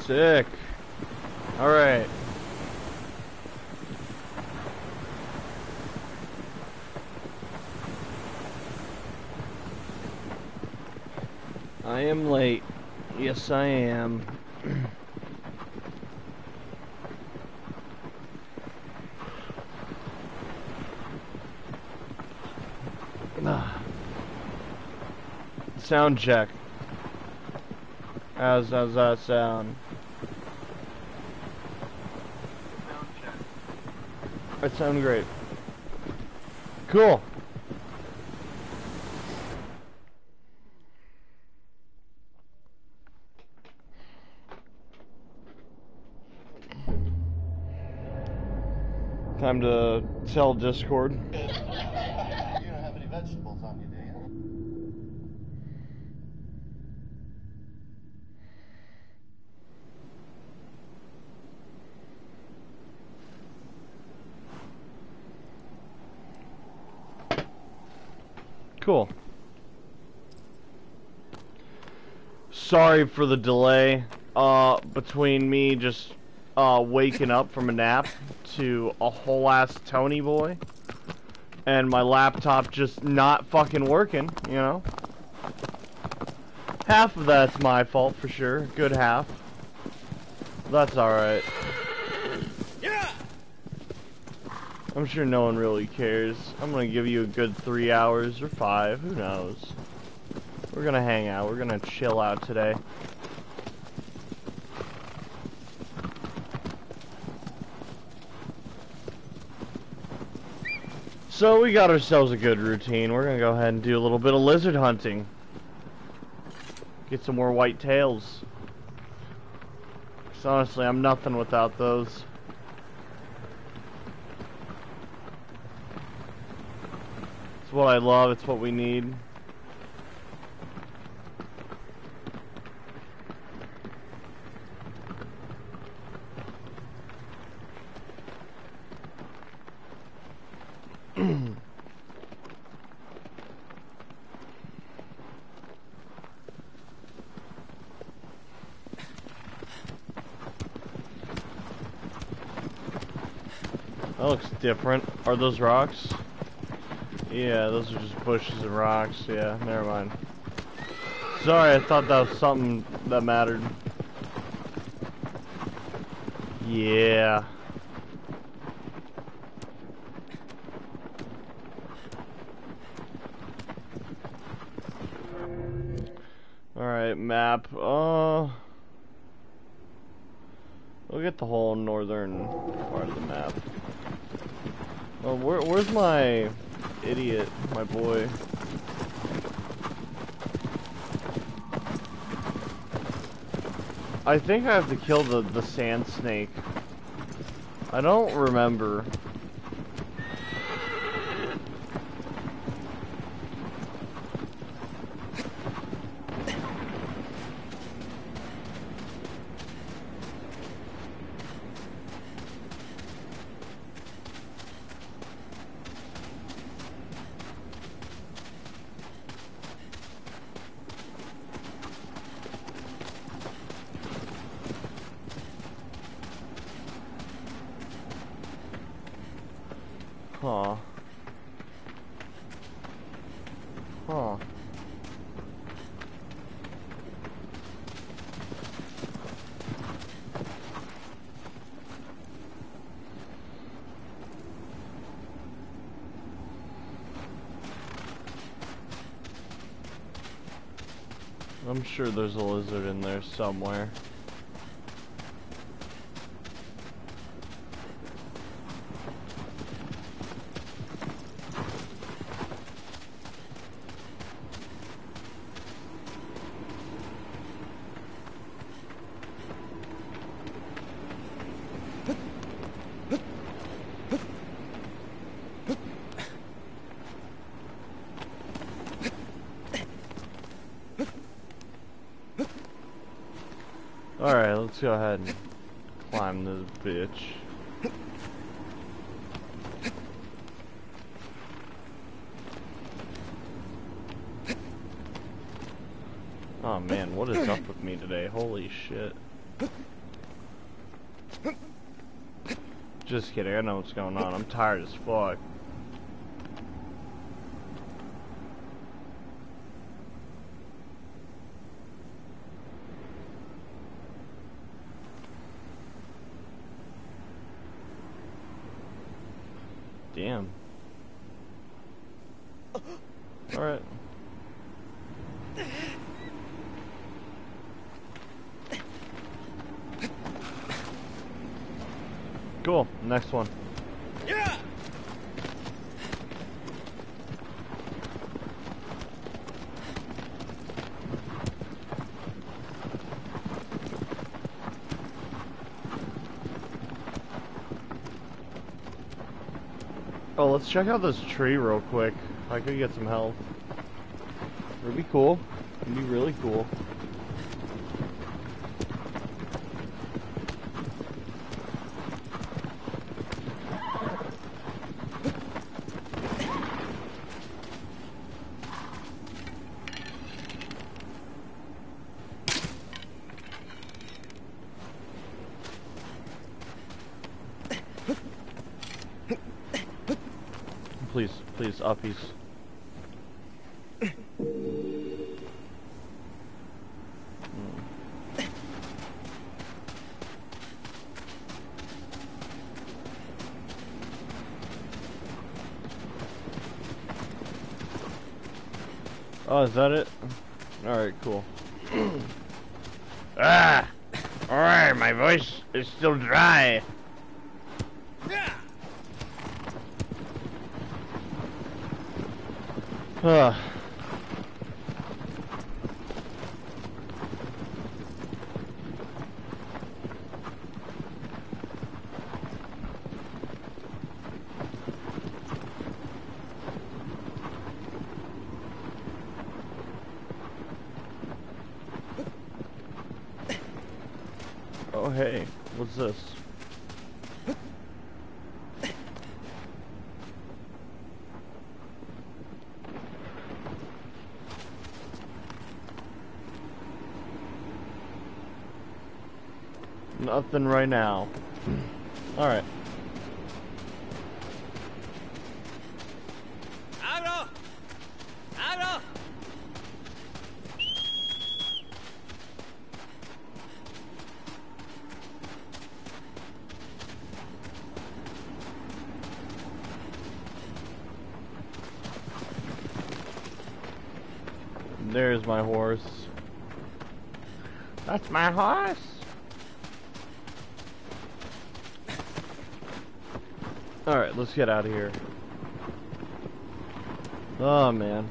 Sick. Alright. I am late. Yes, I am. Sound check. How's that sound? Sound check. That sounds great. Cool. Time to tell Discord. You don't have any vegetables on you, do you? Cool. Sorry for the delay between me just waking up from a nap to a whole ass Tony boy and my laptop just not fucking working, you know? Half of that's my fault for sure, good half. That's alright. Yeah. I'm sure no one really cares. I'm gonna give you a good 3 hours or 5, who knows? We're gonna hang out, we're gonna chill out today. So we got ourselves a good routine. We're gonna go ahead and do a little bit of lizard hunting. Get some more white tails. 'Cause honestly, I'm nothing without those. It's what I love, it's what we need. That looks different. Are those rocks? Yeah, those are just bushes and rocks. Yeah, never mind. Sorry, I thought that was something that mattered. Yeah. Alright, map. We'll get the whole northern part of the map. Well, where's my idiot, my boy? I think I have to kill the sand snake. I don't remember. Huh. Huh. I'm sure there's a lizard in there somewhere. Alright, let's go ahead and climb this bitch. Oh man, what is up with me today? Holy shit. Just kidding, I know what's going on. I'm tired as fuck. Damn. Alright. Cool, next one. Yeah! Oh, let's check out this tree real quick. I could get some health. It'd be cool. It'd be really cool. Please, please, uppies. Oh, is that it? Alright, cool. Ah! Alright, my voice is still dry. Yeah! Oh, hey, what's this? Nothing right now. Alright. Agro! Agro! There's my horse. That's my horse. Alright, let's get out of here. Oh, man.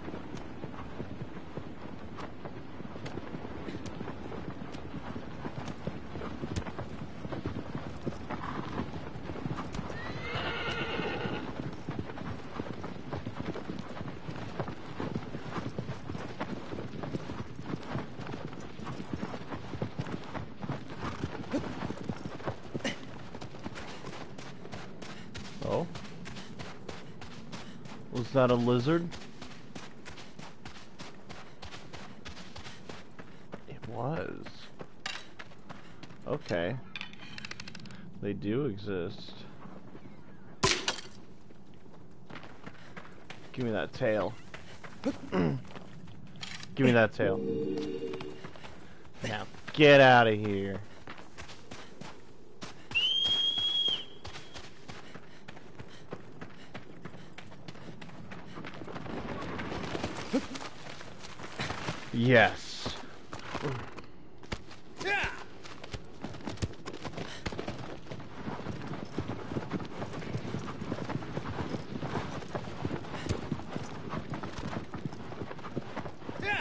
Oh? Was that a lizard? It was. Okay. They do exist. Give me that tail. Give me that tail. Now, get out of here. Yes. Yeah! Yeah!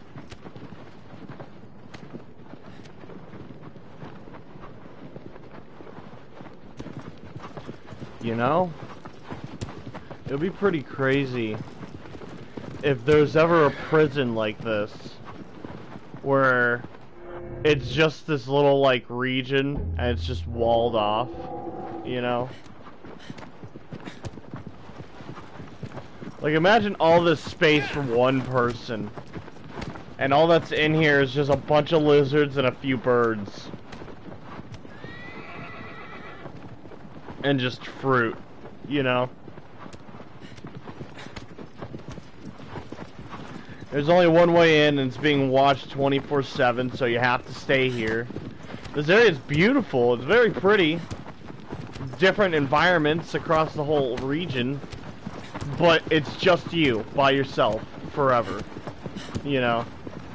You know, it'd be pretty crazy if there's ever a prison like this where it's just this little like region and it's just walled off, you know? Like imagine all this space for one person And all that's in here is just a bunch of lizards and a few birds. And just fruit, you know? There's only one way in, and it's being watched 24/7, so you have to stay here. This area is beautiful. It's very pretty. Different environments across the whole region. But it's just you, by yourself, forever. You know?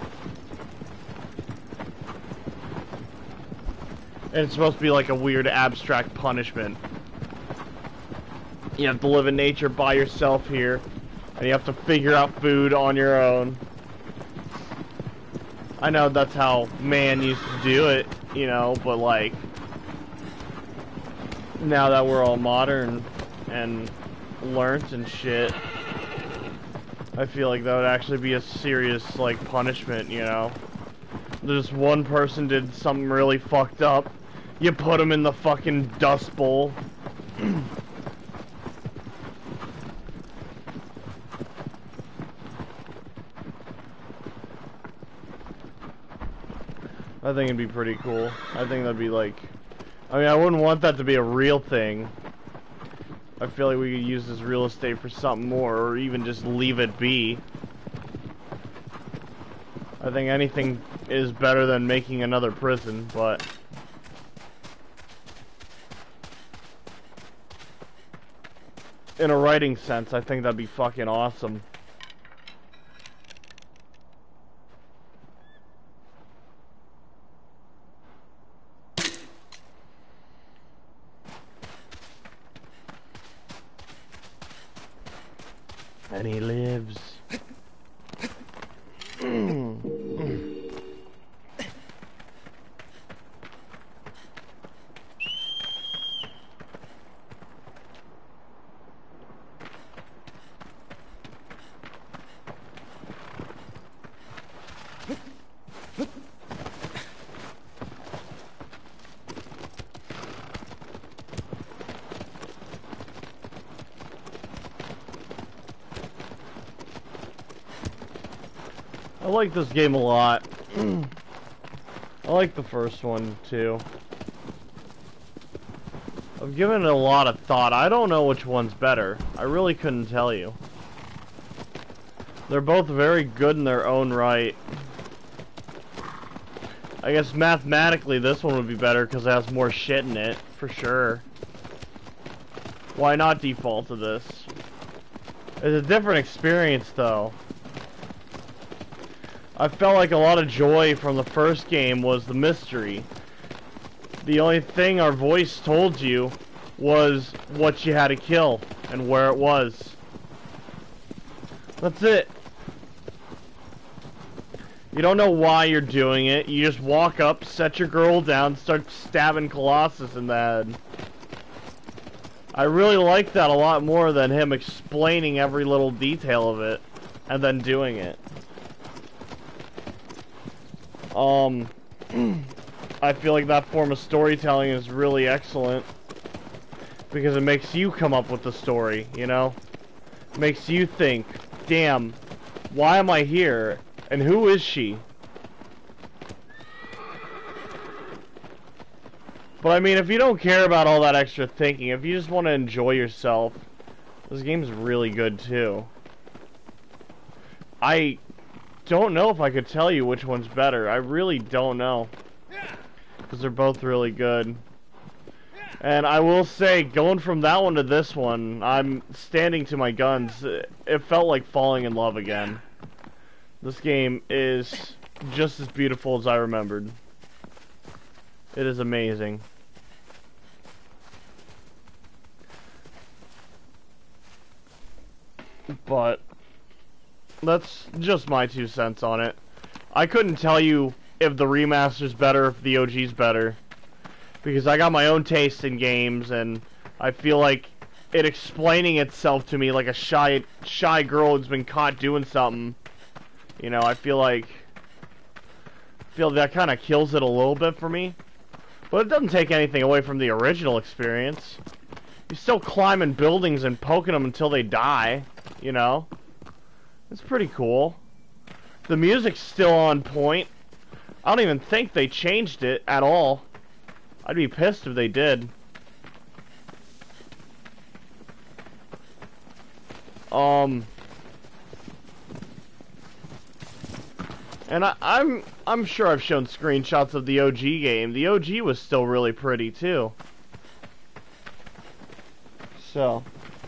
And it's supposed to be like a weird abstract punishment. You have to live in nature by yourself here. And you have to figure out food on your own. I know that's how man used to do it, you know, but like... now that we're all modern and learnt and shit, I feel like that would actually be a serious, like, punishment, you know? Just one person did something really fucked up. You put them in the fucking dust bowl. I think it'd be pretty cool. I think that'd be like... I mean, I wouldn't want that to be a real thing. I feel like we could use this real estate for something more, or even just leave it be. I think anything is better than making another prison, but... in a writing sense, I think that'd be fucking awesome. And he lives. I like this game a lot. I like the first one too. I've given it a lot of thought. I don't know which one's better. I really couldn't tell you. They're both very good in their own right. I guess mathematically this one would be better because it has more shit in it, for sure. Why not default to this? It's a different experience though. I felt like a lot of joy from the first game was the mystery. The only thing our voice told you was what you had to kill and where it was. That's it. You don't know why you're doing it. You just walk up, set your girl down, start stabbing Colossus in the head. I really like that a lot more than him explaining every little detail of it and then doing it. I feel like that form of storytelling is really excellent because it makes you come up with the story, you know? Makes you think, damn, why am I here? And who is she? But I mean, if you don't care about all that extra thinking, if you just want to enjoy yourself, this game's really good too. I don't know if I could tell you which one's better. I really don't know. Because they're both really good. And I will say, going from that one to this one, I'm standing to my guns. It felt like falling in love again. This game is just as beautiful as I remembered. It is amazing. But that's just my 2 cents on it. I couldn't tell you if the remaster's better, if the OG's better. Because I got my own taste in games, and I feel like it explaining itself to me like a shy girl who's been caught doing something. You know, I feel that kind of kills it a little bit for me. But it doesn't take anything away from the original experience. You're still climbing buildings and poking them until they die, you know? It's pretty cool. The music's still on point. I don't even think they changed it at all. I'd be pissed if they did. And I'm sure I've shown screenshots of the OG game. The OG was still really pretty too. So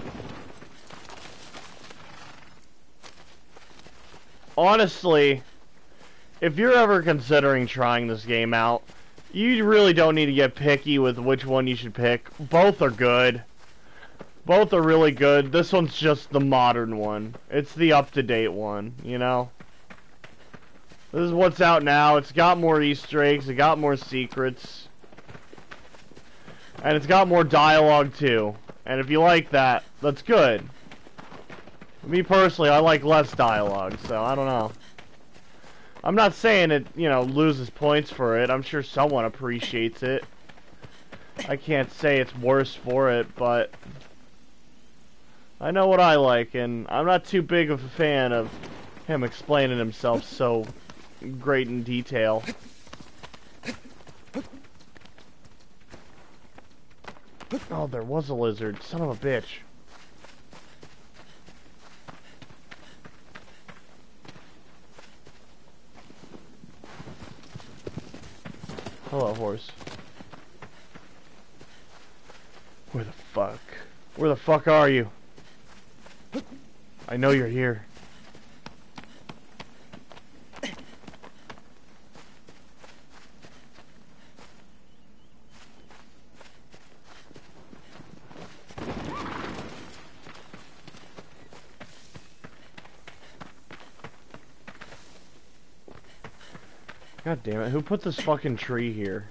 honestly, if you're ever considering trying this game out, you really don't need to get picky with which one you should pick. Both are good. Both are really good. This one's just the modern one. It's the up-to-date one, you know? This is what's out now. It's got more Easter eggs. It got more secrets. And it's got more dialogue, too. And if you like that, that's good. Me personally, I like less dialogue, so I don't know. I'm not saying it, you know, loses points for it. I'm sure someone appreciates it. I can't say it's worse for it, but I know what I like, and I'm not too big of a fan of him explaining himself so great in detail. Oh, there was a lizard. Son of a bitch. Hello, horse. Where the fuck? Where the fuck are you? I know you're here. God damn it, who put this fucking tree here?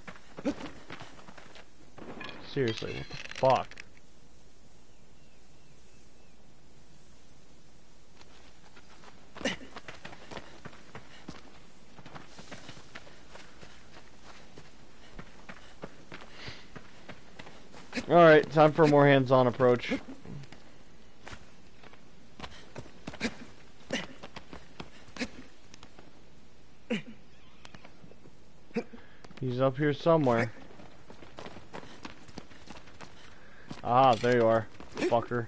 Seriously, what the fuck? Alright, time for a more hands-on approach. He's up here somewhere. Ah, there you are, fucker.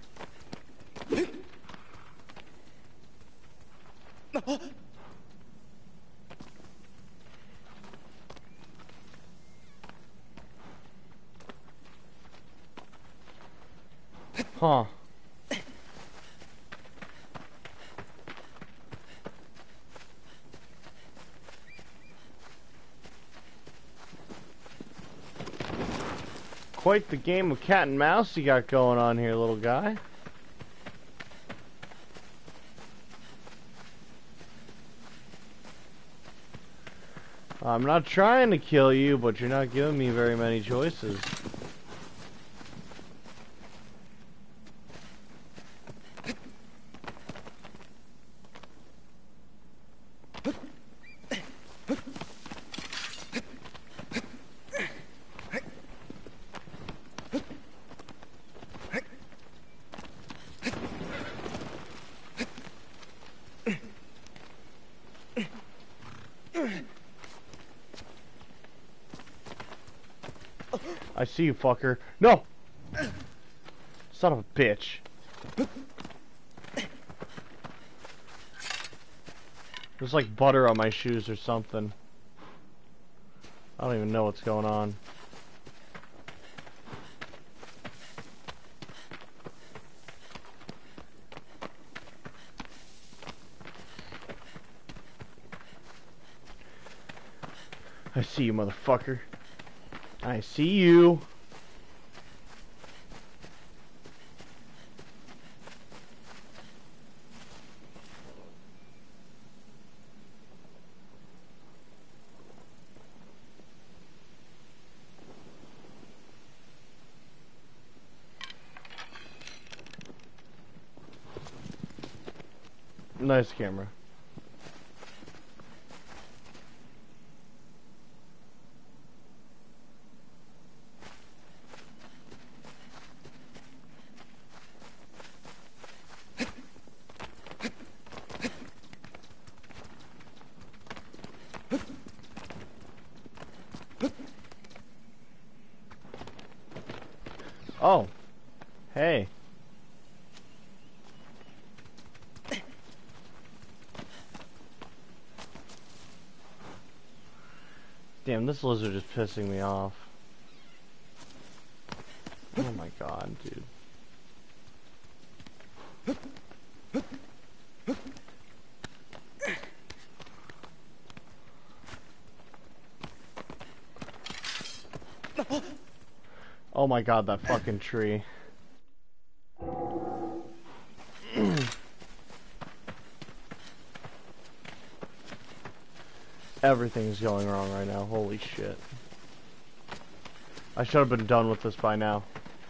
Huh. Quite the game of cat and mouse you got going on here, little guy. I'm not trying to kill you, but you're not giving me very many choices. I see you, fucker. No! Son of a bitch. There's like butter on my shoes or something. I don't even know what's going on. I see you, motherfucker. I see you. Nice camera. Oh. Hey. Damn, this lizard is pissing me off. Oh my god, dude. Oh my god, that fucking tree. Everything's going wrong right now, holy shit. I should have been done with this by now.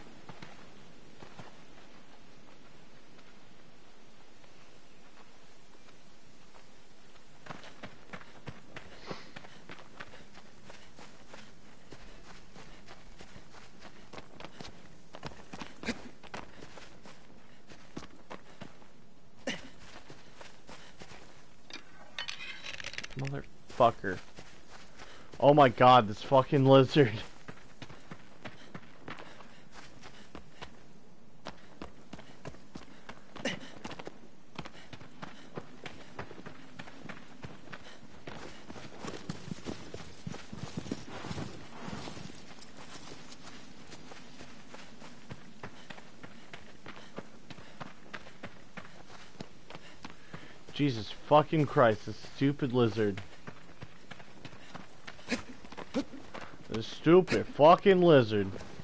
Motherfucker. Oh my god, this fucking lizard. Jesus fucking Christ, this stupid lizard. This stupid fucking lizard.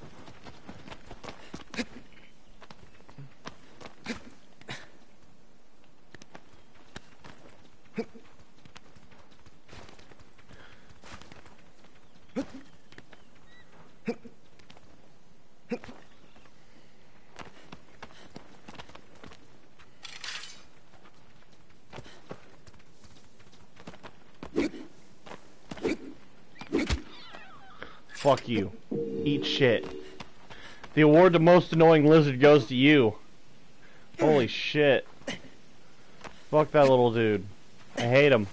Fuck you. Eat shit. The award to most annoying lizard goes to you. Holy shit. Fuck that little dude. I hate him.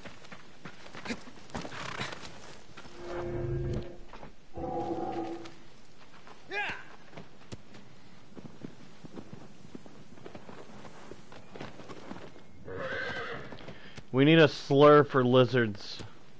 We need a slur for lizards.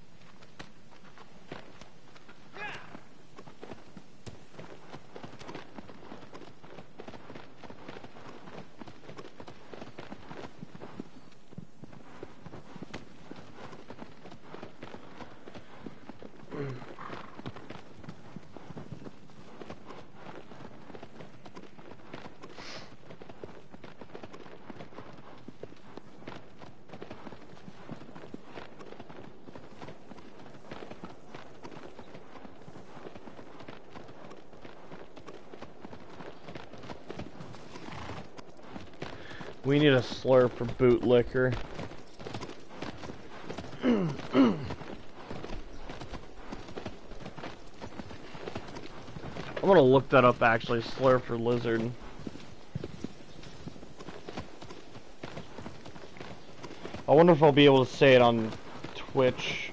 We need a slur for bootlicker. I'm gonna look that up actually, slur for lizard. I wonder if I'll be able to say it on Twitch.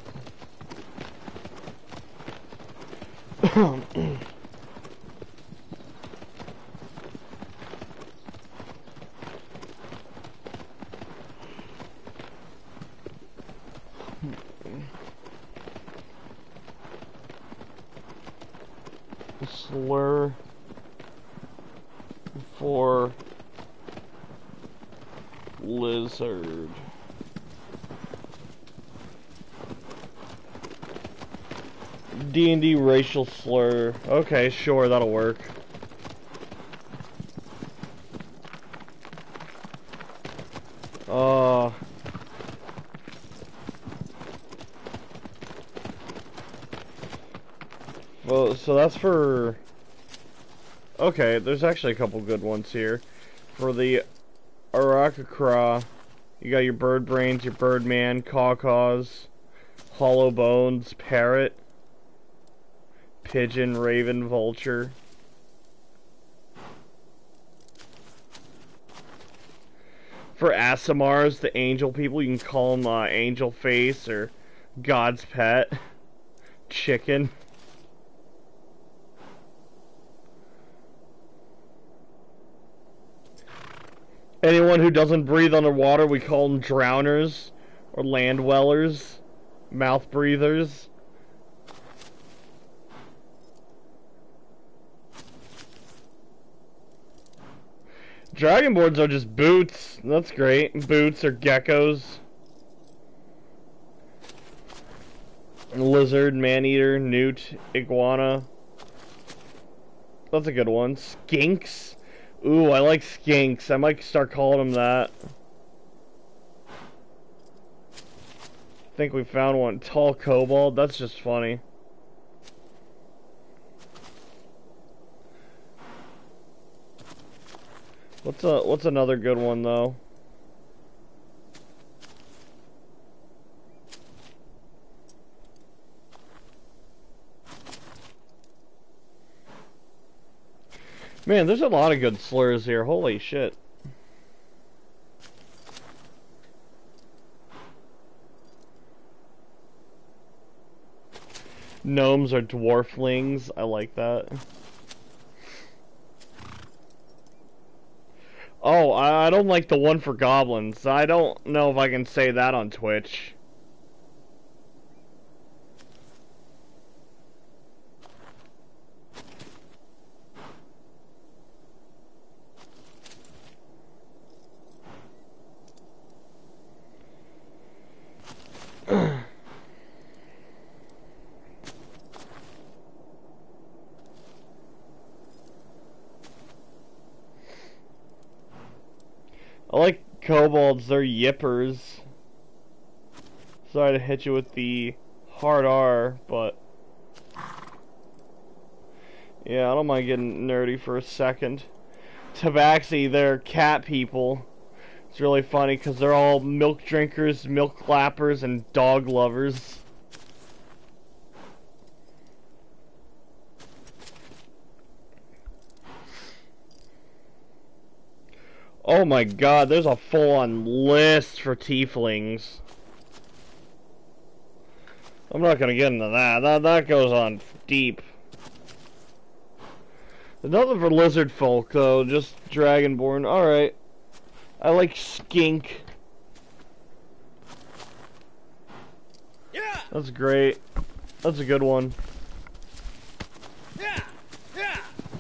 Slur for lizard. D&D racial slur. Okay, sure, that'll work. Well, so that's for... Okay, there's actually a couple good ones here. For the Arakakra, you got your bird brains, your birdman, caw-caws, hollow bones, parrot, pigeon, raven, vulture. For Asimars, the angel people, you can call them angel face or God's pet, chicken. Anyone who doesn't breathe underwater, we call them drowners or land dwellers, mouth breathers. Dragonboards are just boots. That's great. Boots or geckos. Lizard, maneater, newt, iguana. That's a good one. Skinks. Ooh, I like skinks. I might start calling them that. I think we found one. Tall kobold. That's just funny. What's another good one though? Man, there's a lot of good slurs here. Holy shit. Gnomes are dwarflings. I like that. Oh, I don't like the one for goblins. I don't know if I can say that on Twitch. I like kobolds, they're yippers. Sorry to hit you with the hard R, but yeah, I don't mind getting nerdy for a second. Tabaxi, they're cat people. It's really funny because they're all milk drinkers, milk lappers, and dog lovers. Oh my god, there's a full-on list for tieflings. I'm not gonna get into that. That goes on deep. There's nothing for lizard folk, though. Just dragonborn. Alright. I like skink. Yeah. That's great. That's a good one. Yeah. Yeah.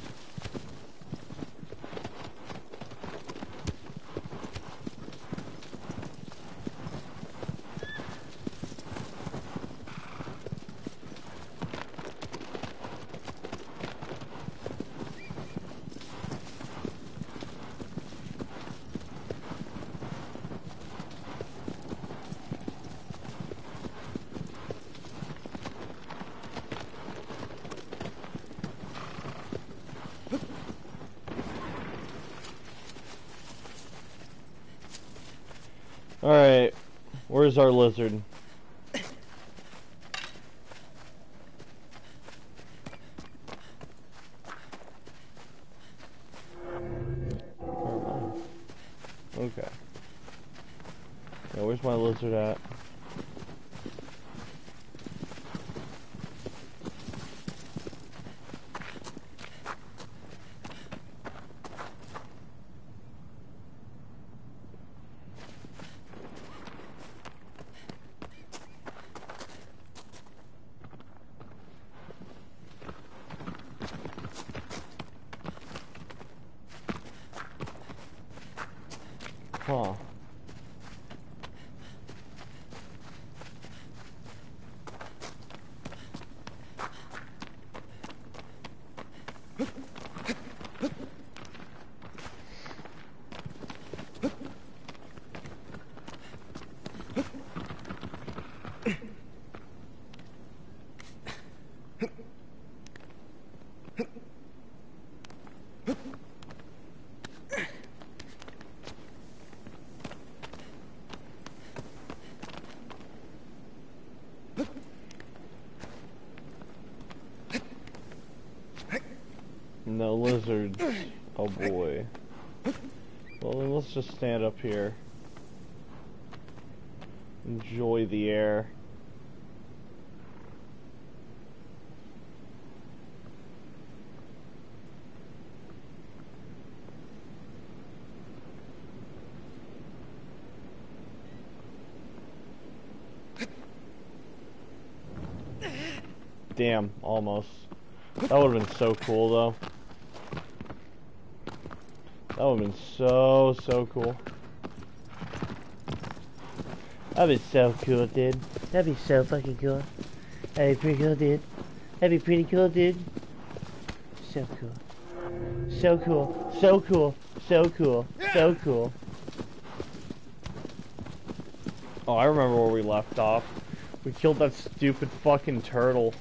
Alright. Where's our lizard? Okay. Now, where's my lizard at? Huh. No lizards. Oh boy. Well, then let's just stand up here. Enjoy the air. Damn, almost. That would have been so cool, though. That would have been so cool. That'd be so cool, dude. That'd be so fucking cool. That'd be pretty cool, dude. That'd be pretty cool, dude. So cool. So cool. So cool. So cool. So cool. Oh, I remember where we left off. We killed that stupid fucking turtle.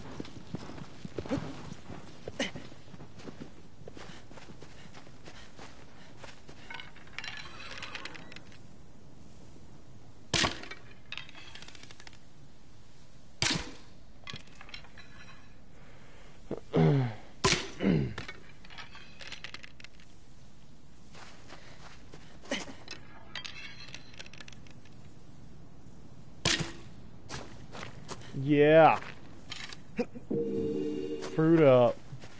Yeah. Fruit up.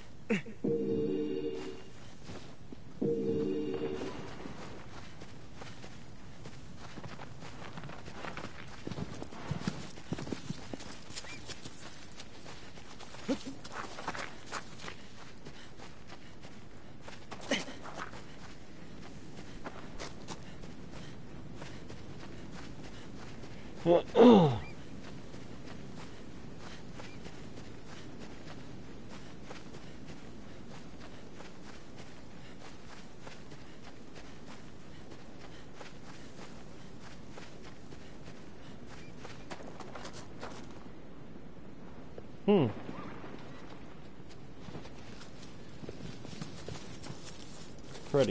Pretty.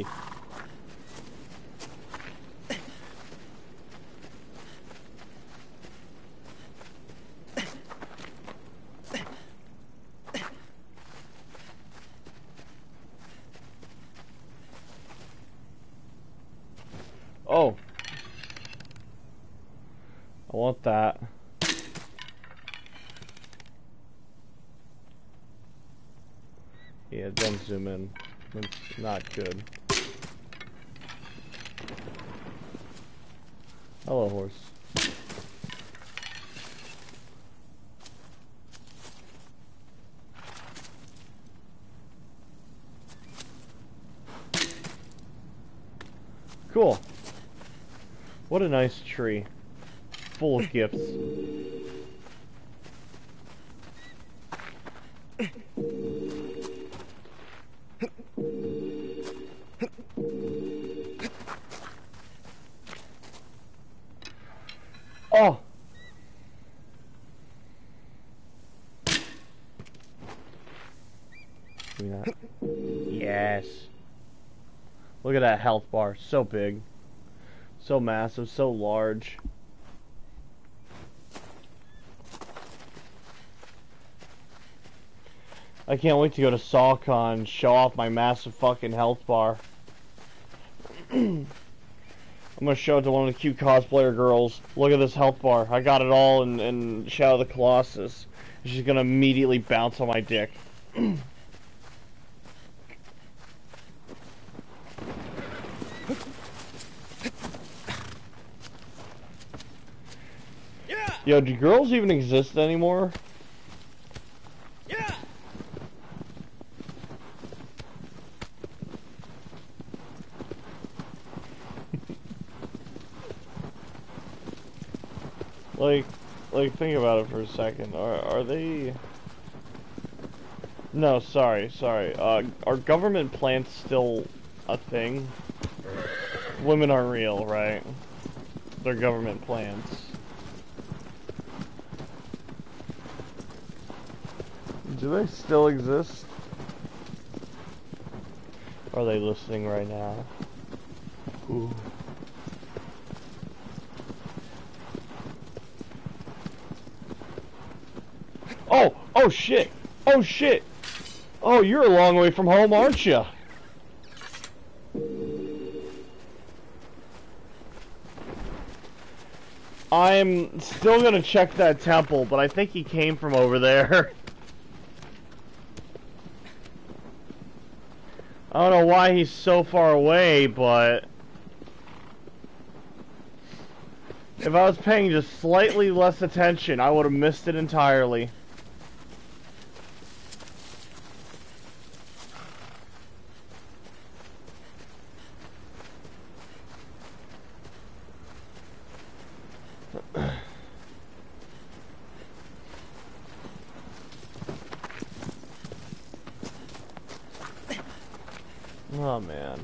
Oh. I want that. Yeah, don't zoom in. That's not good. Hello, horse. Cool. What a nice tree. Full of gifts. Oh! Give me that. Yes. Look at that health bar. So big. So massive. So large. I can't wait to go to SawCon, show off my massive fucking health bar. I'm gonna show it to one of the cute cosplayer girls. Look at this health bar. I got it all in Shadow of the Colossus. She's gonna immediately bounce on my dick. Yeah! Yo, do girls even exist anymore? Yeah! Like, think about it for a second. Are they... No, sorry. Are government plants still a thing? Women aren't real, right? They're government plants. Do they still exist? Are they listening right now? Ooh. Oh! Oh shit! Oh shit! Oh, you're a long way from home, aren't you? I'm still gonna check that temple, but I think he came from over there. I don't know why he's so far away, but... if I was paying just slightly less attention, I would have missed it entirely. Oh man.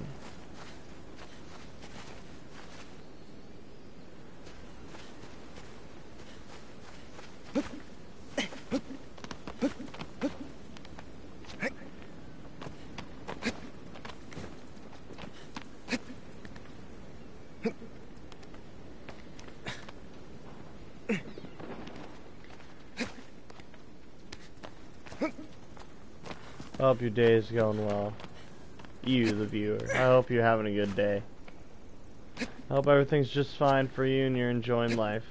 I hope your day is going well. You, the viewer. I hope you're having a good day. I hope everything's just fine for you and you're enjoying life.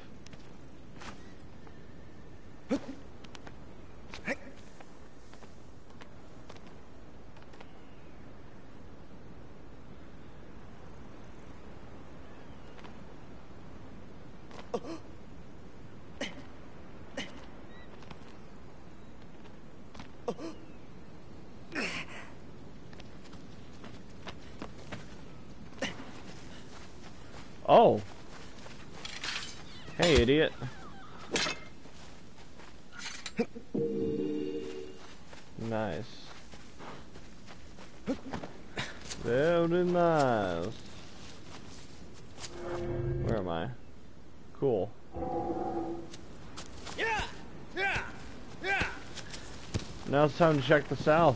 Oh. Hey, idiot. Nice. Very nice. Where am I? Cool. Yeah! Yeah! Yeah! Now it's time to check the south.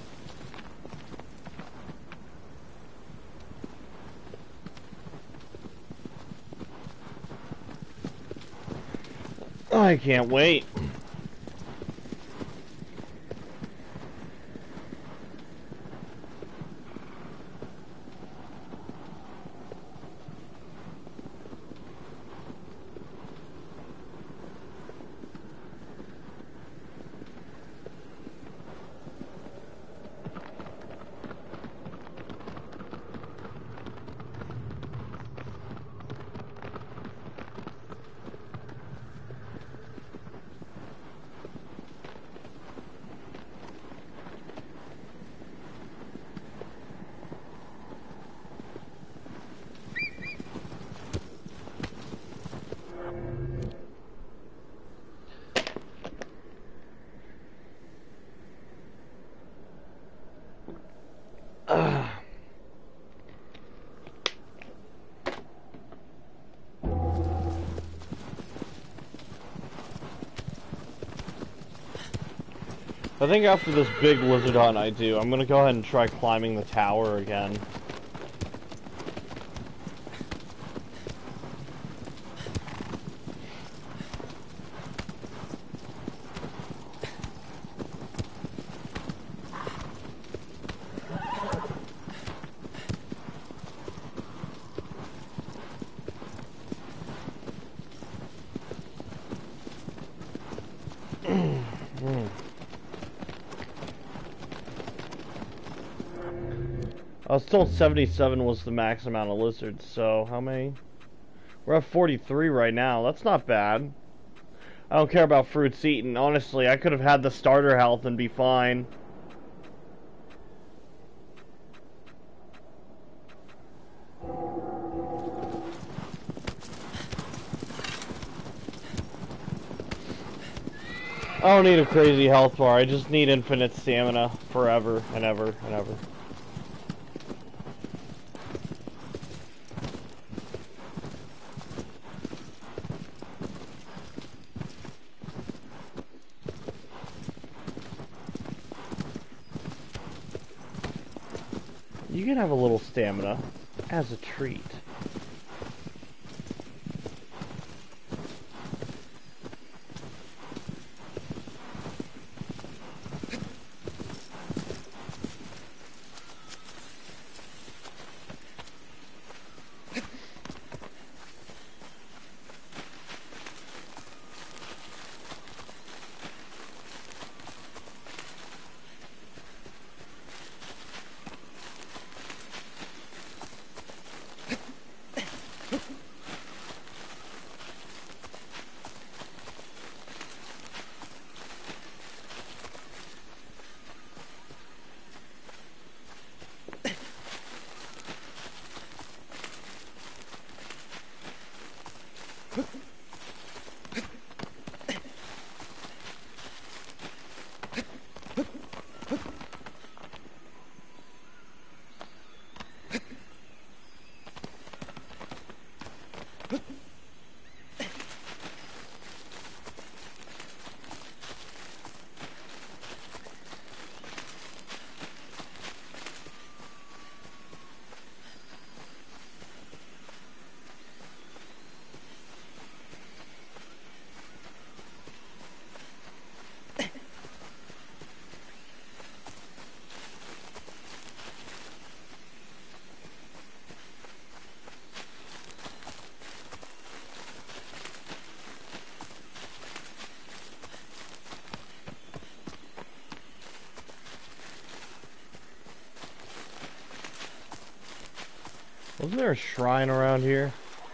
I can't wait. I think after this big lizard hunt I do, I'm gonna go ahead and try climbing the tower again. I was told 77 was the max amount of lizards, so how many? We're at 43 right now. That's not bad. I don't care about fruits eaten. Honestly, I could have had the starter health and be fine. I don't need a crazy health bar. I just need infinite stamina forever and ever and ever. You can have a little stamina as a treat. Wasn't there a shrine around here?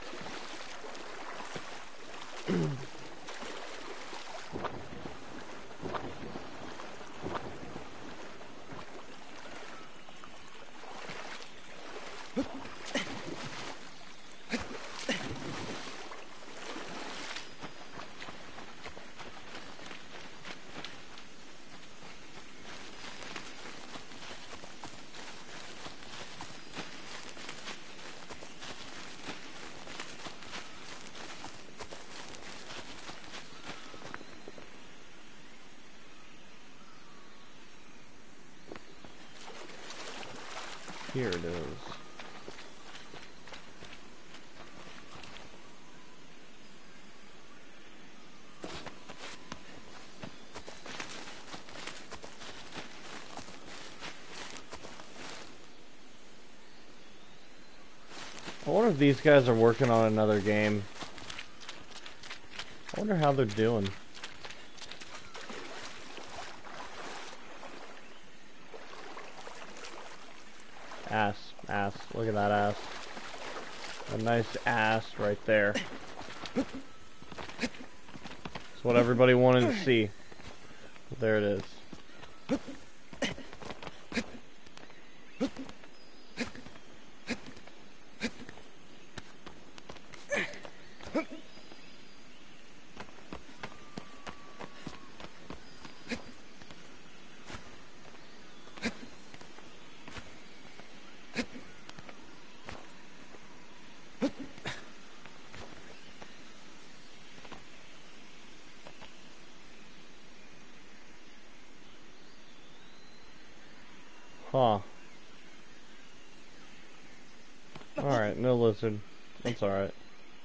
Here it is. I wonder if these guys are working on another game. I wonder how they're doing. Ass. Look at that ass. A nice ass right there. That's what everybody wanted to see. There it is. Huh. Alright, no lizard. That's alright.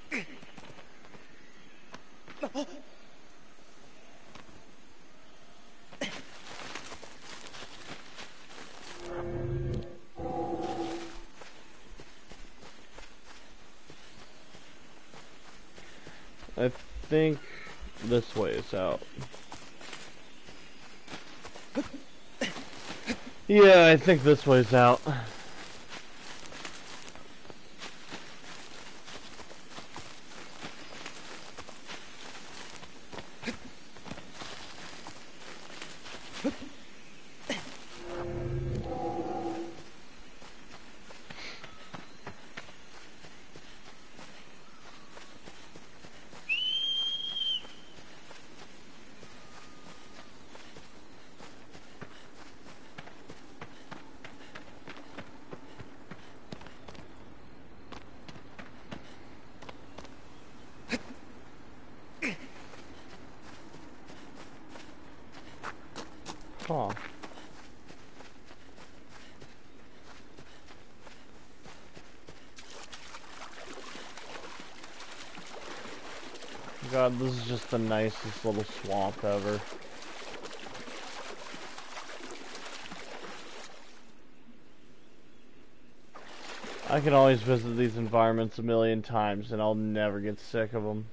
I think this way is out. Yeah, I think this way's out. Huh. God, this is just the nicest little swamp ever. I can always visit these environments a million times and I'll never get sick of them.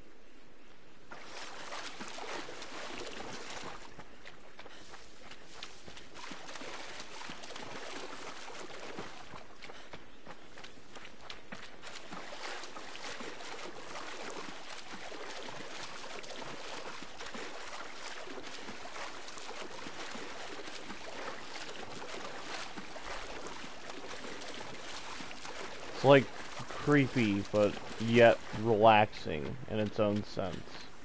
It's like creepy, but yet relaxing in its own sense.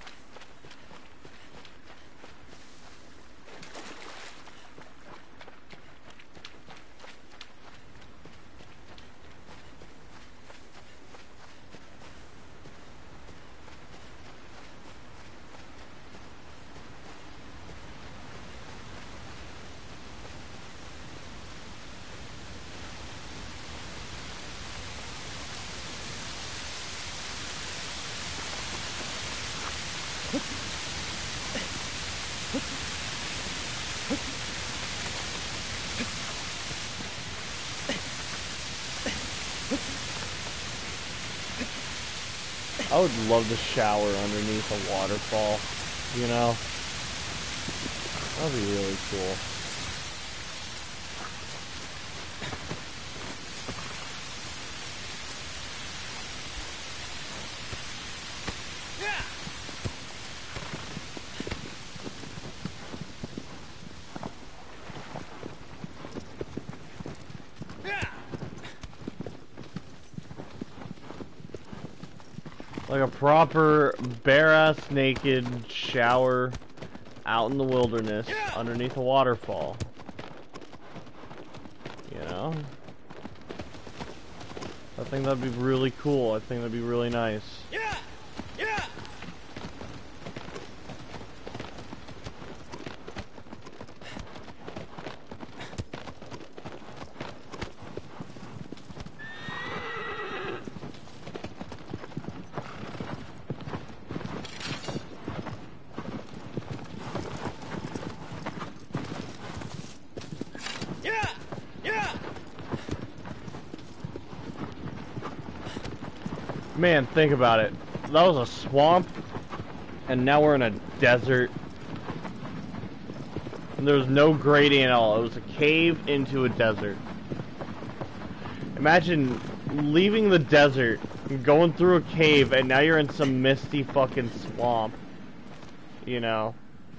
I would love to shower underneath a waterfall, you know? That'd be really cool. Like a proper bare-ass naked shower out in the wilderness underneath a waterfall. You know? I think that'd be really cool. I think that'd be really nice. Yeah! Yeah! Yeah! Yeah! Man, think about it. That was a swamp, and now we're in a desert. And there was no gradient at all. It was a cave into a desert. Imagine leaving the desert, going through a cave, and now you're in some misty fucking swamp. You know?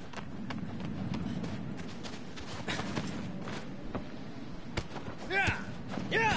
Yeah! Yeah!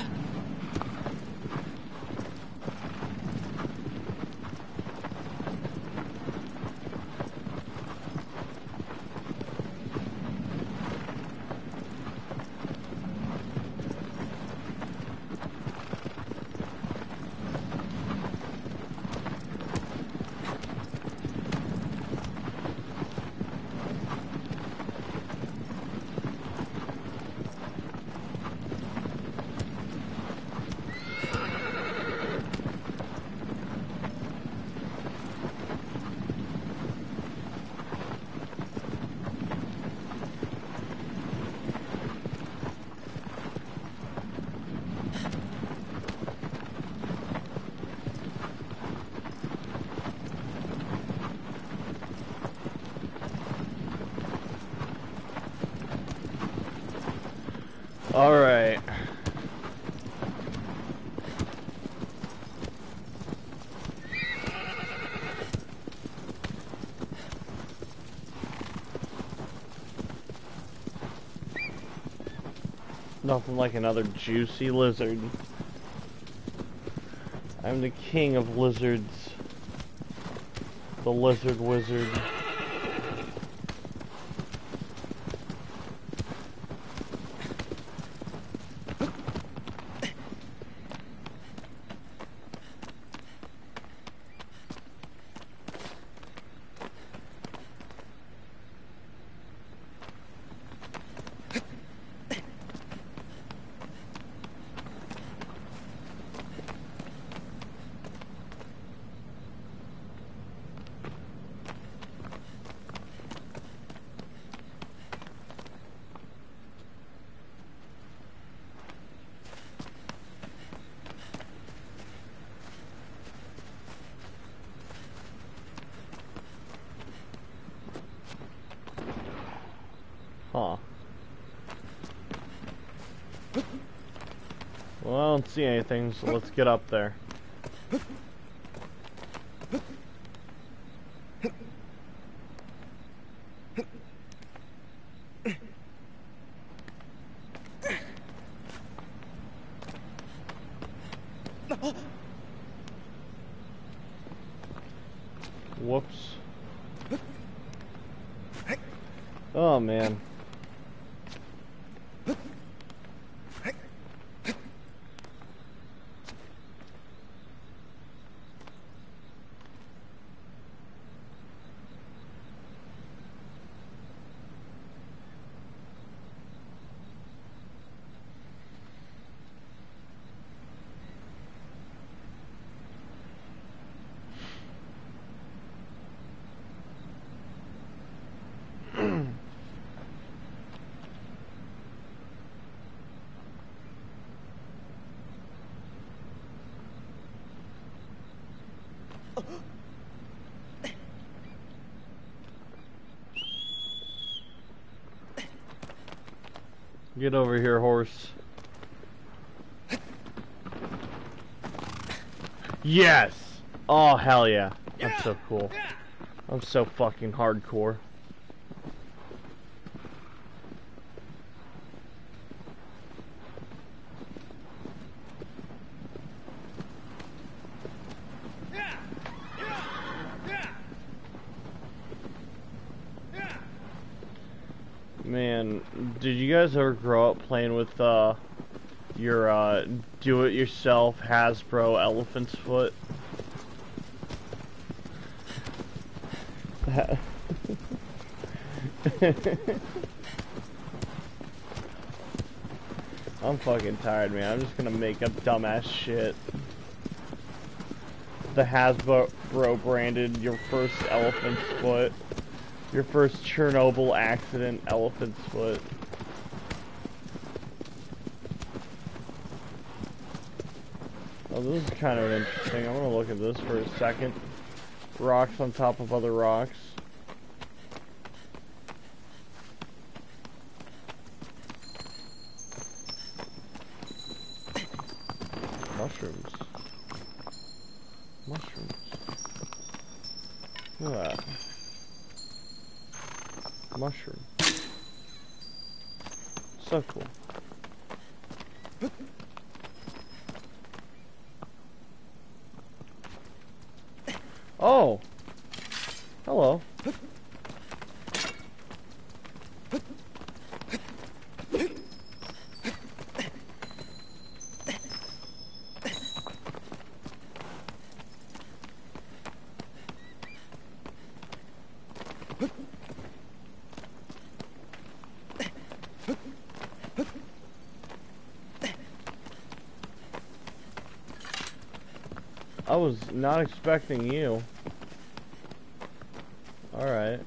Alright. Nothing like another juicy lizard. I'm the king of lizards. The lizard wizard. Huh. Well, I don't see anything, so let's get up there. Whoops. Oh, man. Get over here, horse. Yes! Oh, hell yeah. That's so cool. I'm so fucking hardcore. Did you guys ever grow up playing with your do-it-yourself Hasbro elephant's foot? I'm fucking tired, man. I'm just gonna make up dumbass shit. The Hasbro branded your first elephant's foot. Your first Chernobyl accident elephant's foot. Oh, this is kind of interesting. I'm gonna look at this for a second. Rocks on top of other rocks. Mushrooms. Mushrooms. Look at that. Mushroom. So cool. Oh! Hello. I was not expecting you. Alright.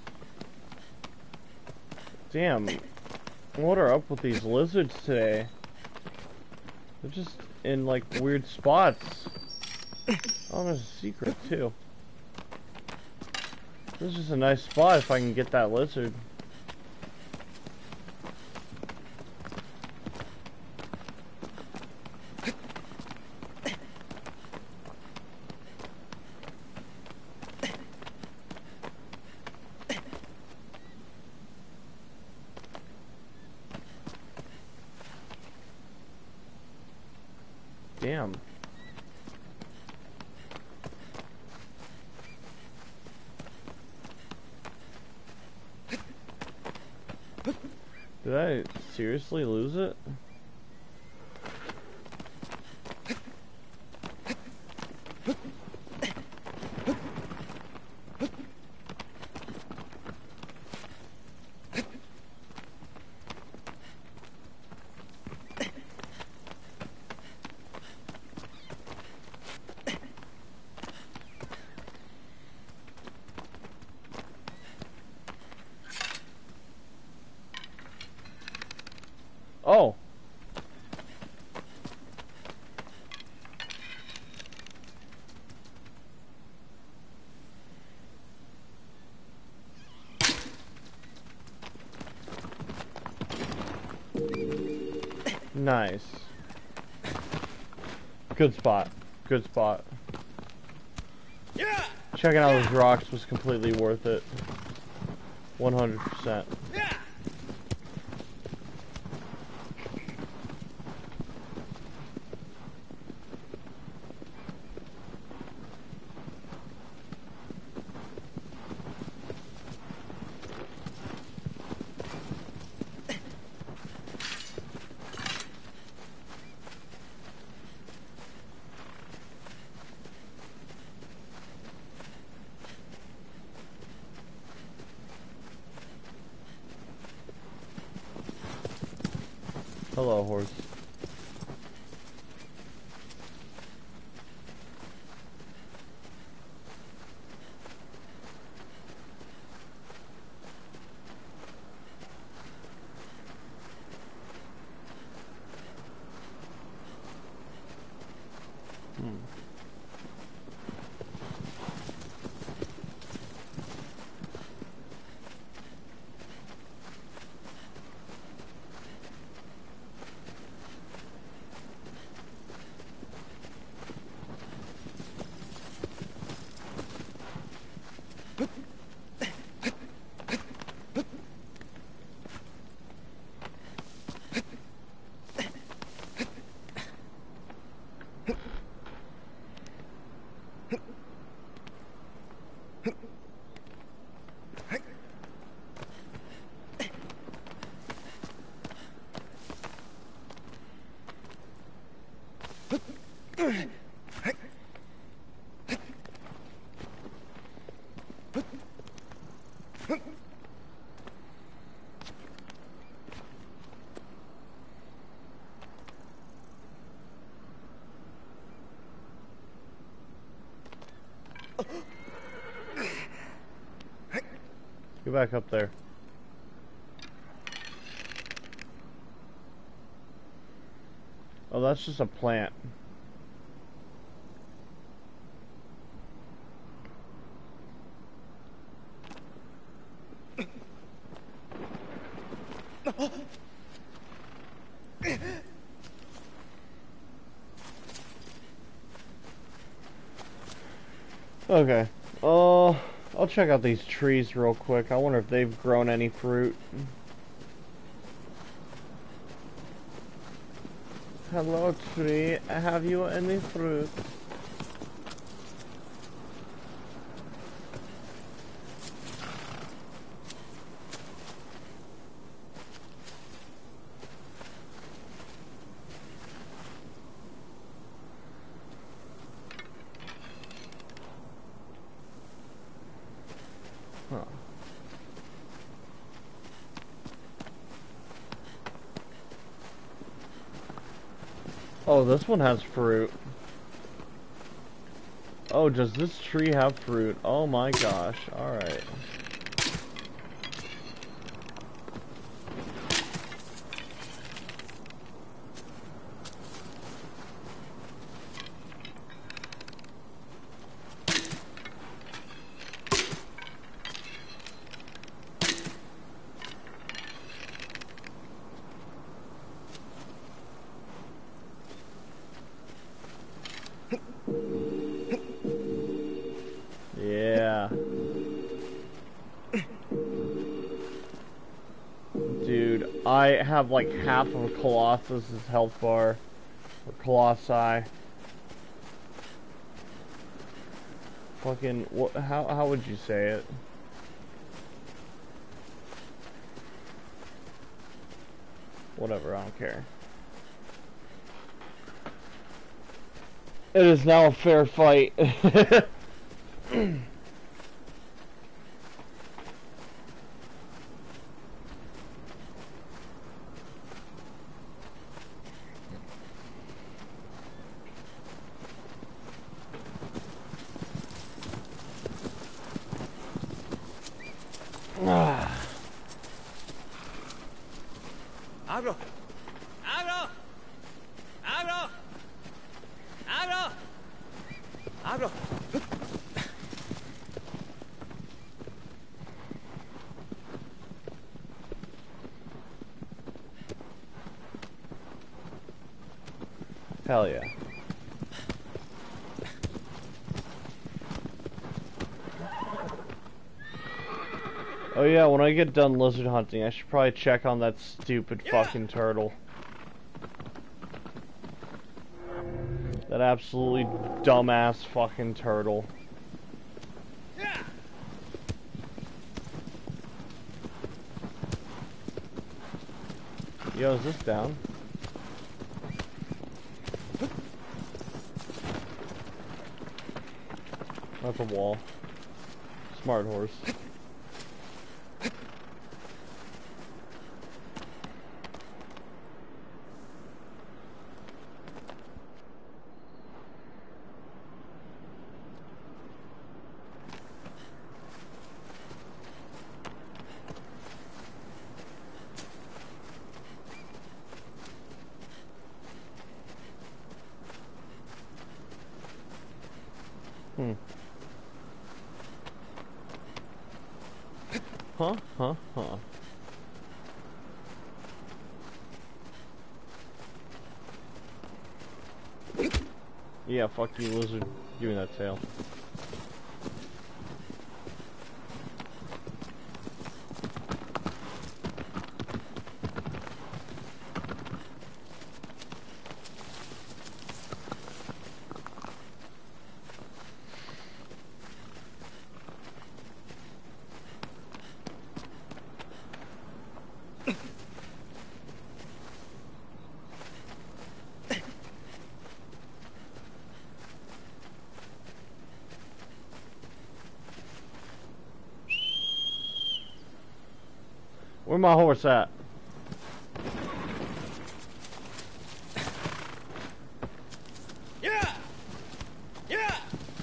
Damn. What are up with these lizards today? They're just in like weird spots. Oh, there's a secret too. This is just a nice spot if I can get that lizard. Damn. Did I seriously lose it? Oh. Nice. Good spot. Good spot. Yeah! Checking out those rocks was completely worth it. 100%. Yeah! Hello, horse. Get back up there. Oh, that's just a plant. Okay. I'll check out these trees real quick. I wonder if they've grown any fruit. Hello, tree. Have you any fruit? Huh. Oh, this one has fruit. Oh, does this tree have fruit? Oh my gosh. Alright. Yeah. Dude, I have like half of a colossus' health bar. Or colossi. Fucking, what, how would you say it? Whatever, I don't care. It is now a fair fight. Abro! Abro! Abro! Abro! Abro! Hell yeah. Oh yeah, when I get done lizard hunting, I should probably check on that stupid fucking turtle. That absolutely dumbass fucking turtle. Yo, is this down? That's a wall. Smart horse. Huh. Yeah, fuck you, lizard. Give me that tail. Where my horse at? Yeah! Yeah!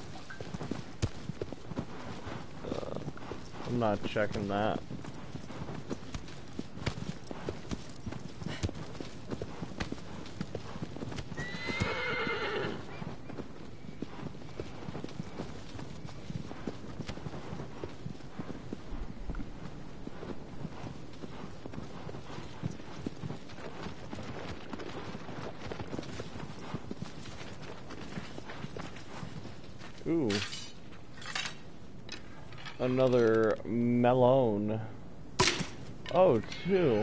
I'm not checking that. Ooh. Another melon. Oh, two.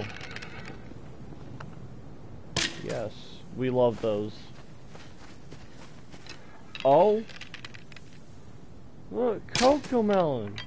Yes, we love those. Oh. Look, cocoa melon.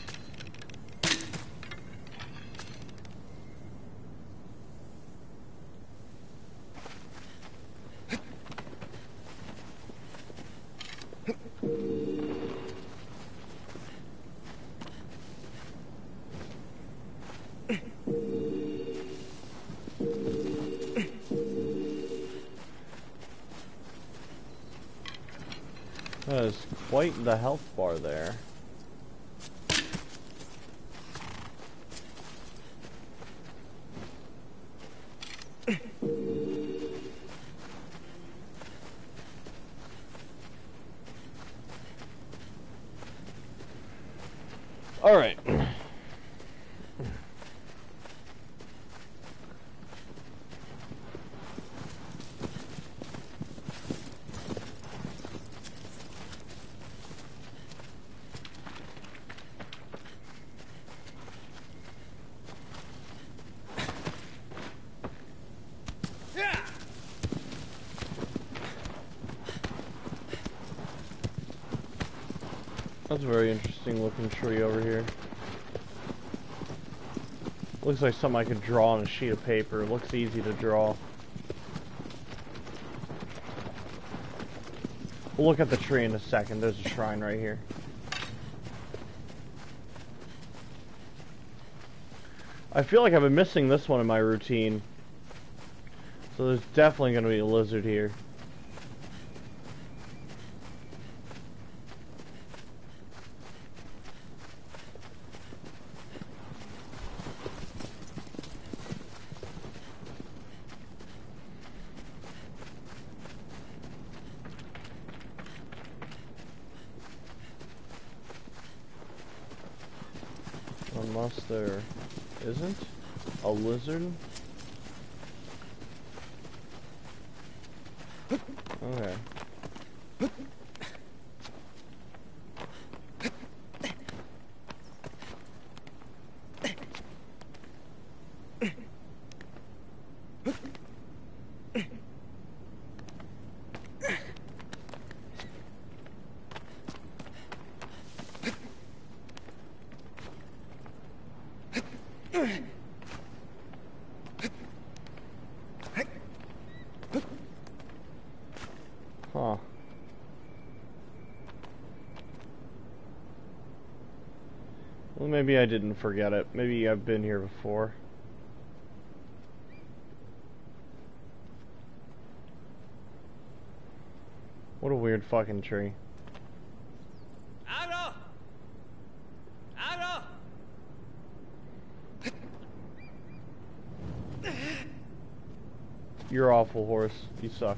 That is quite the health bar there. All right. Yeah! That's a very interesting looking tree over here. Looks like something I could draw on a sheet of paper. Looks easy to draw. We'll look at the tree in a second. There's a shrine right here. I feel like I've been missing this one in my routine. So there's definitely going to be a lizard here. Unless there isn't a lizard. Okay. Huh. Well, maybe I didn't forget it. Maybe I've been here before. What a weird fucking tree. Agro! Agro! You're awful, horse. You suck.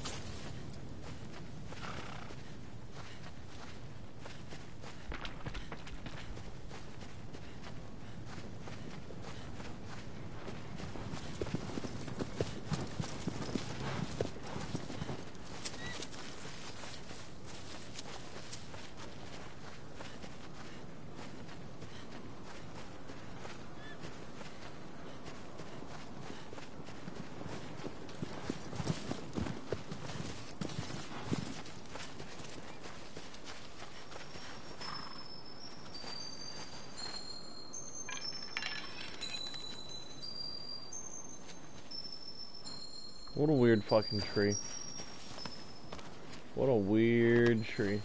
What a weird fucking tree. What a weird tree.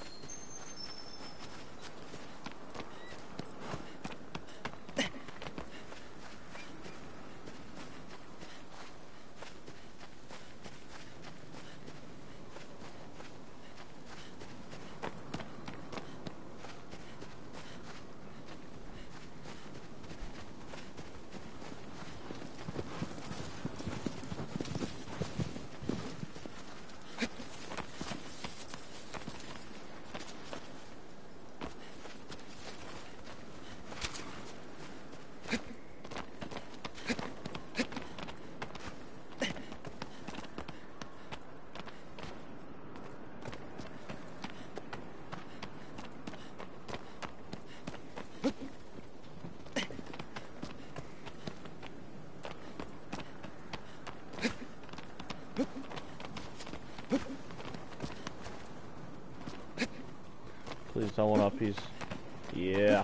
that one up. He's... Yeah.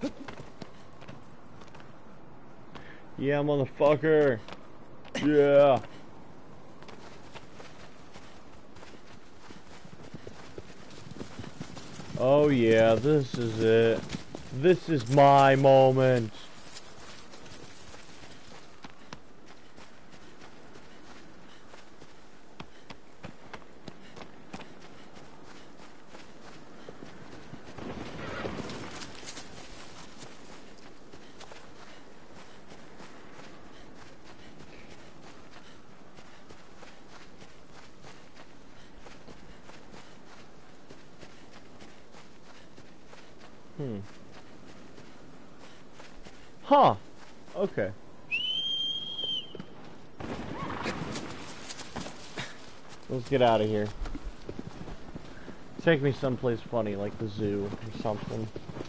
Yeah, motherfucker. Yeah. Oh yeah, this is it. This is my moment. Huh. Okay. Let's get out of here. Take me someplace funny, like the zoo or something.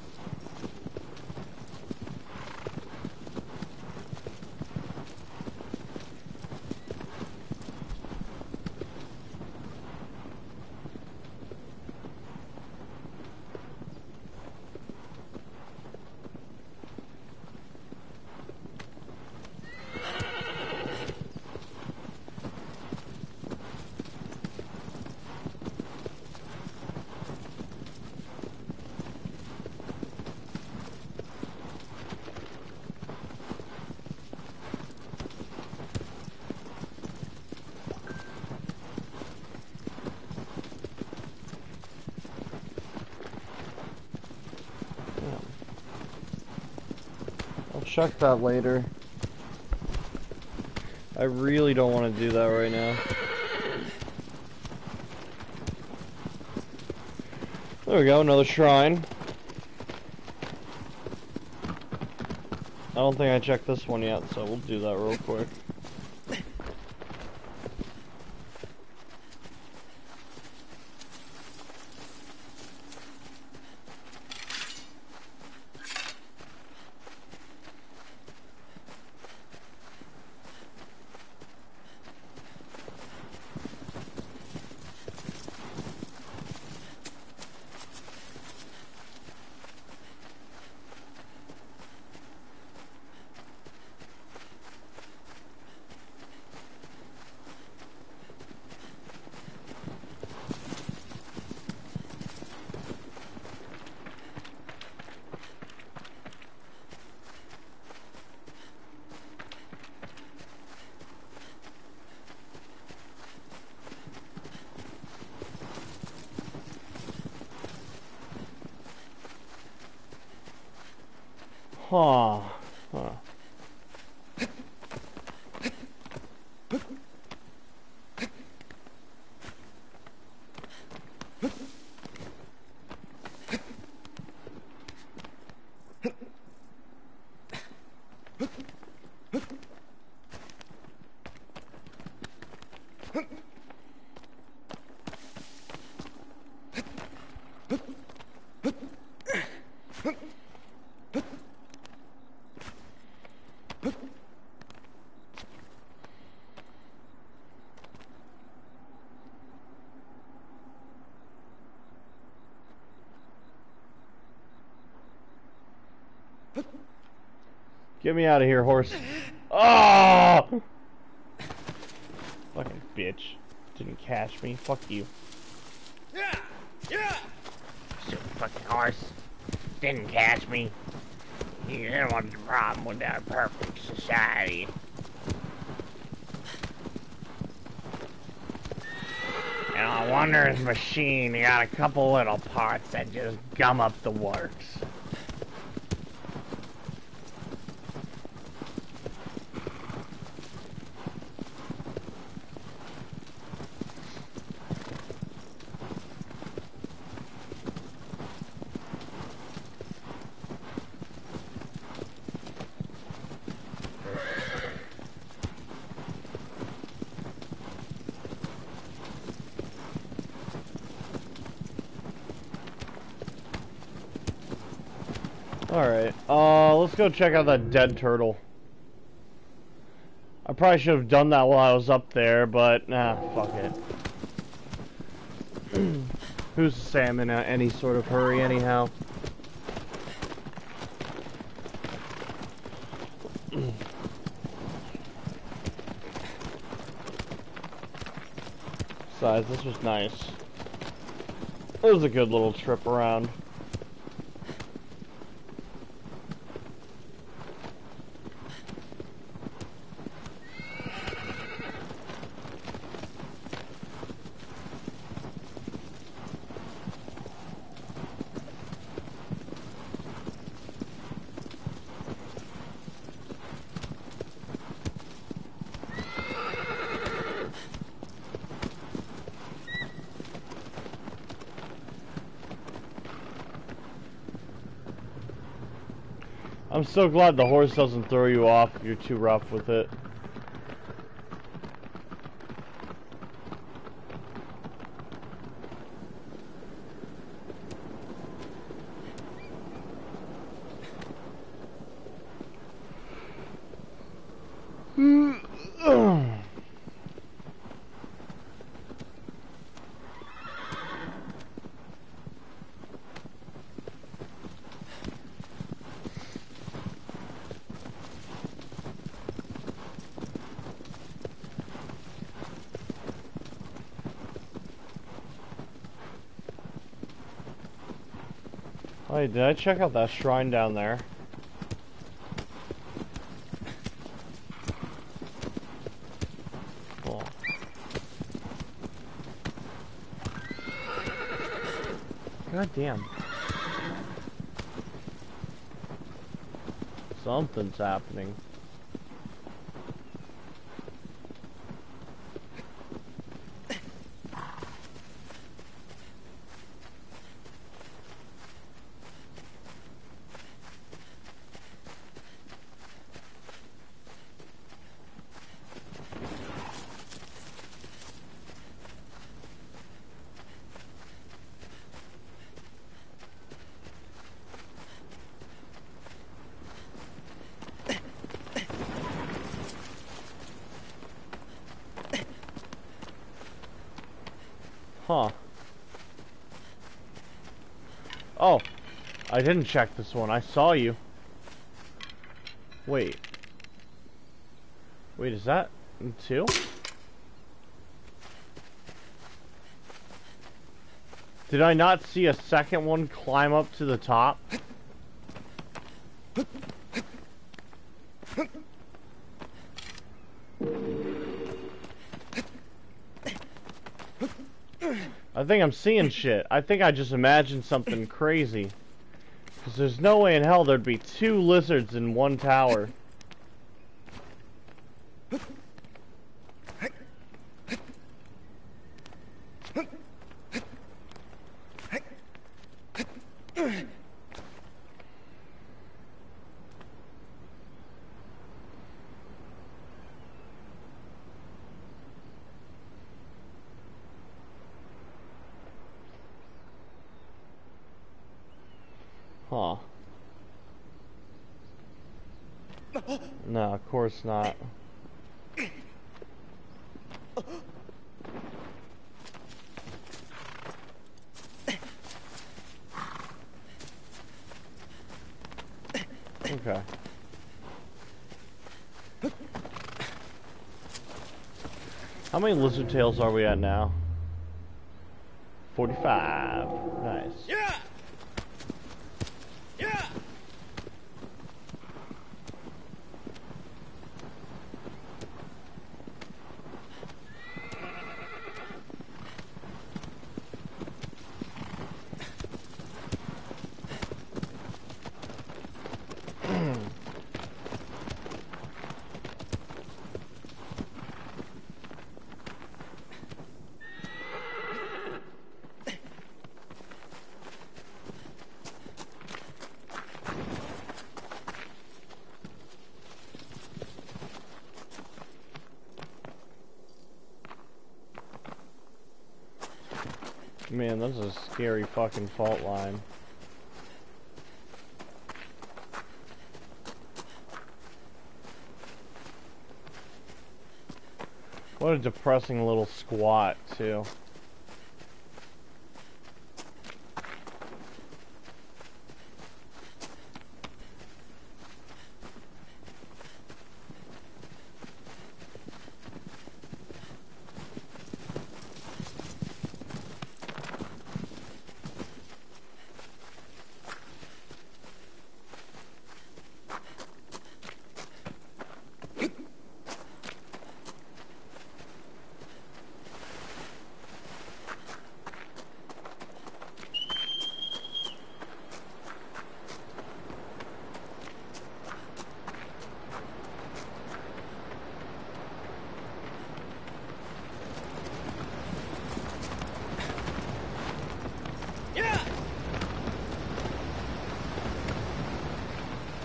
Check that later. I really don't want to do that right now. There we go, another shrine. I don't think I checked this one yet, so we'll do that real quick. Huh. Huh. Get me out of here, horse. Oh! Fucking bitch. Didn't catch me. Fuck you. Yeah! Yeah! Stupid fucking horse. Didn't catch me. You know what's the problem with our perfect society. You know, a wondrous machine, you got a couple little parts that just gum up the works. Alright, let's go check out that dead turtle. I probably should have done that while I was up there, but, nah, fuck it. Who's Sam in any sort of hurry anyhow? Besides, this was nice. It was a good little trip around. I'm so glad the horse doesn't throw you off if you're too rough with it. Wait, did I check out that shrine down there? Cool. God damn. Something's happening. Huh. Oh, I didn't check this one. I saw you. Wait. Wait, is that two? Did I not see a second one climb up to the top? I think I'm seeing shit. I think I just imagined something crazy. Because there's no way in hell there'd be two lizards in one tower. Huh. No, of course not. Okay. How many lizard tails are we at now? 45. Nice. Yeah! Yeah! Man, that's a scary fucking fault line. What a depressing little squat, too.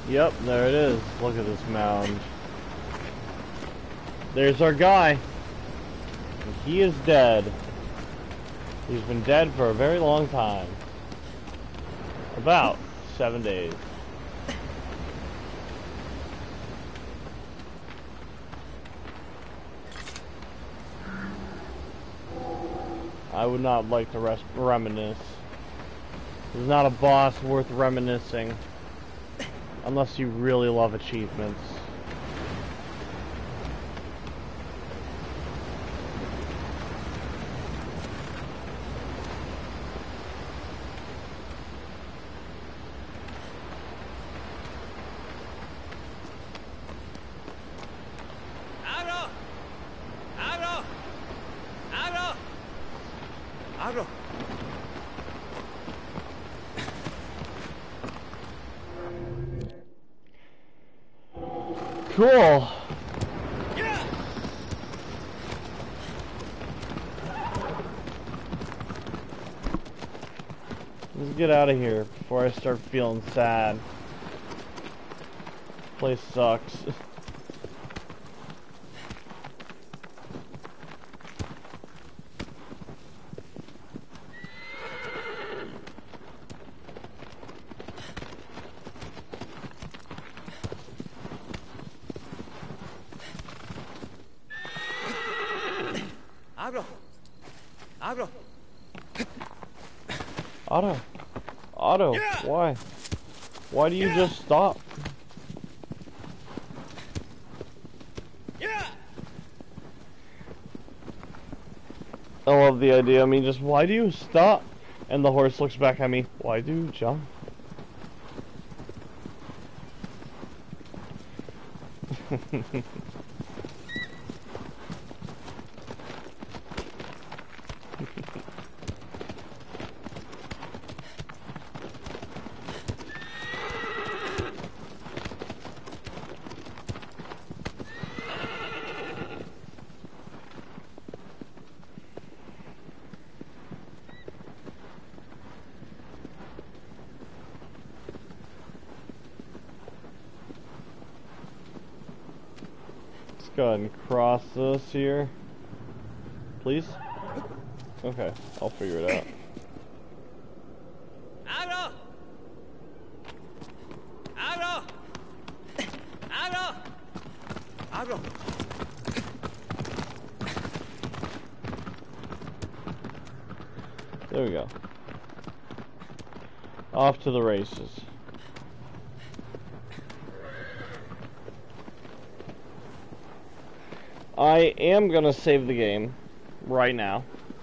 Yep, there it is. Look at this mound. There's our guy. And he is dead. He's been dead for a very long time. About 7 days. I would not like to reminisce. There's not a boss worth reminiscing. Unless you really love achievements. Abro! Abro! Abro! Abro! Cool. Yeah! Let's get out of here before I start feeling sad. Place sucks. Abro! Abro! Otto. Otto, Yeah. why? Why do you Yeah. just stop? Yeah! I love the idea. I mean, just why do you stop? And the horse looks back at me. Why do you jump? Let's go ahead and cross this here. Please? Okay, I'll figure it out. Abro! Abro! Abro! Abro! There we go. Off to the races. I am gonna save the game right now.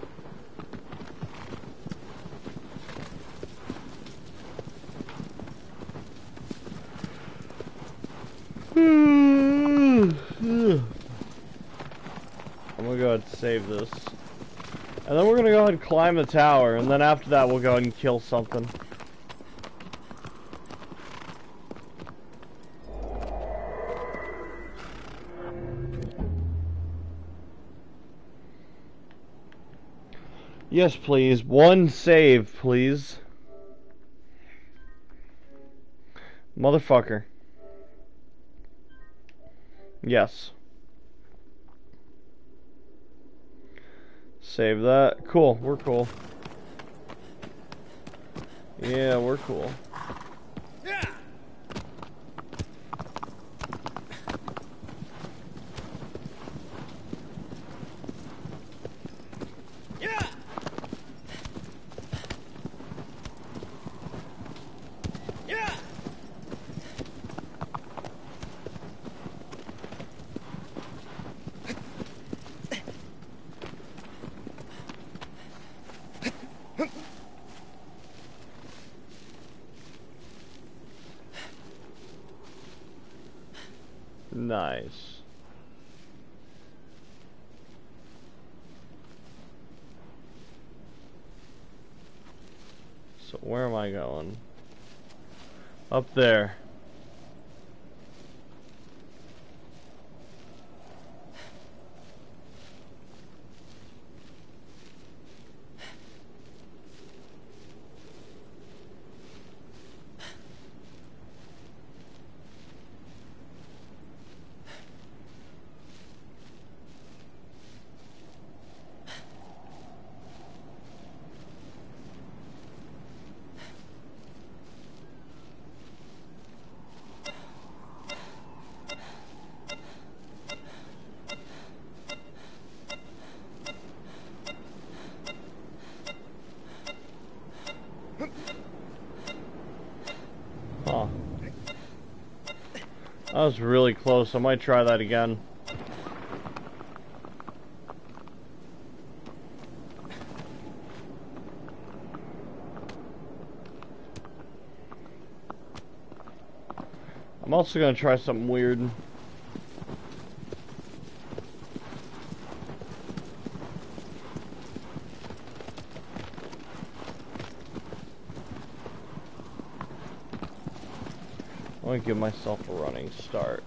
I'm gonna go ahead and save this. And then we're gonna go ahead and climb the tower, and then after that we'll go ahead and kill something. Yes, please. One save, please. Motherfucker. Yes. Save that. Cool. We're cool. Yeah, we're cool. Yeah! Yeah! Yeah! Nice. So where am I going? Up there. That was really close. I might try that again. I'm also gonna try something weird. I want to give myself a running start.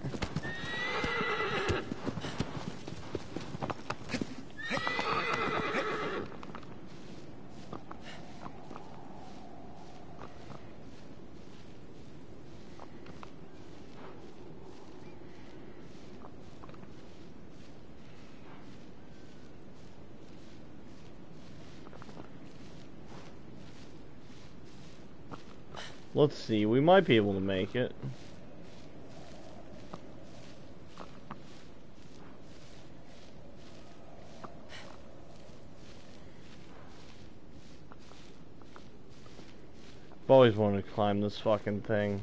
Let's see, we might be able to make it. I've always wanted to climb this fucking thing.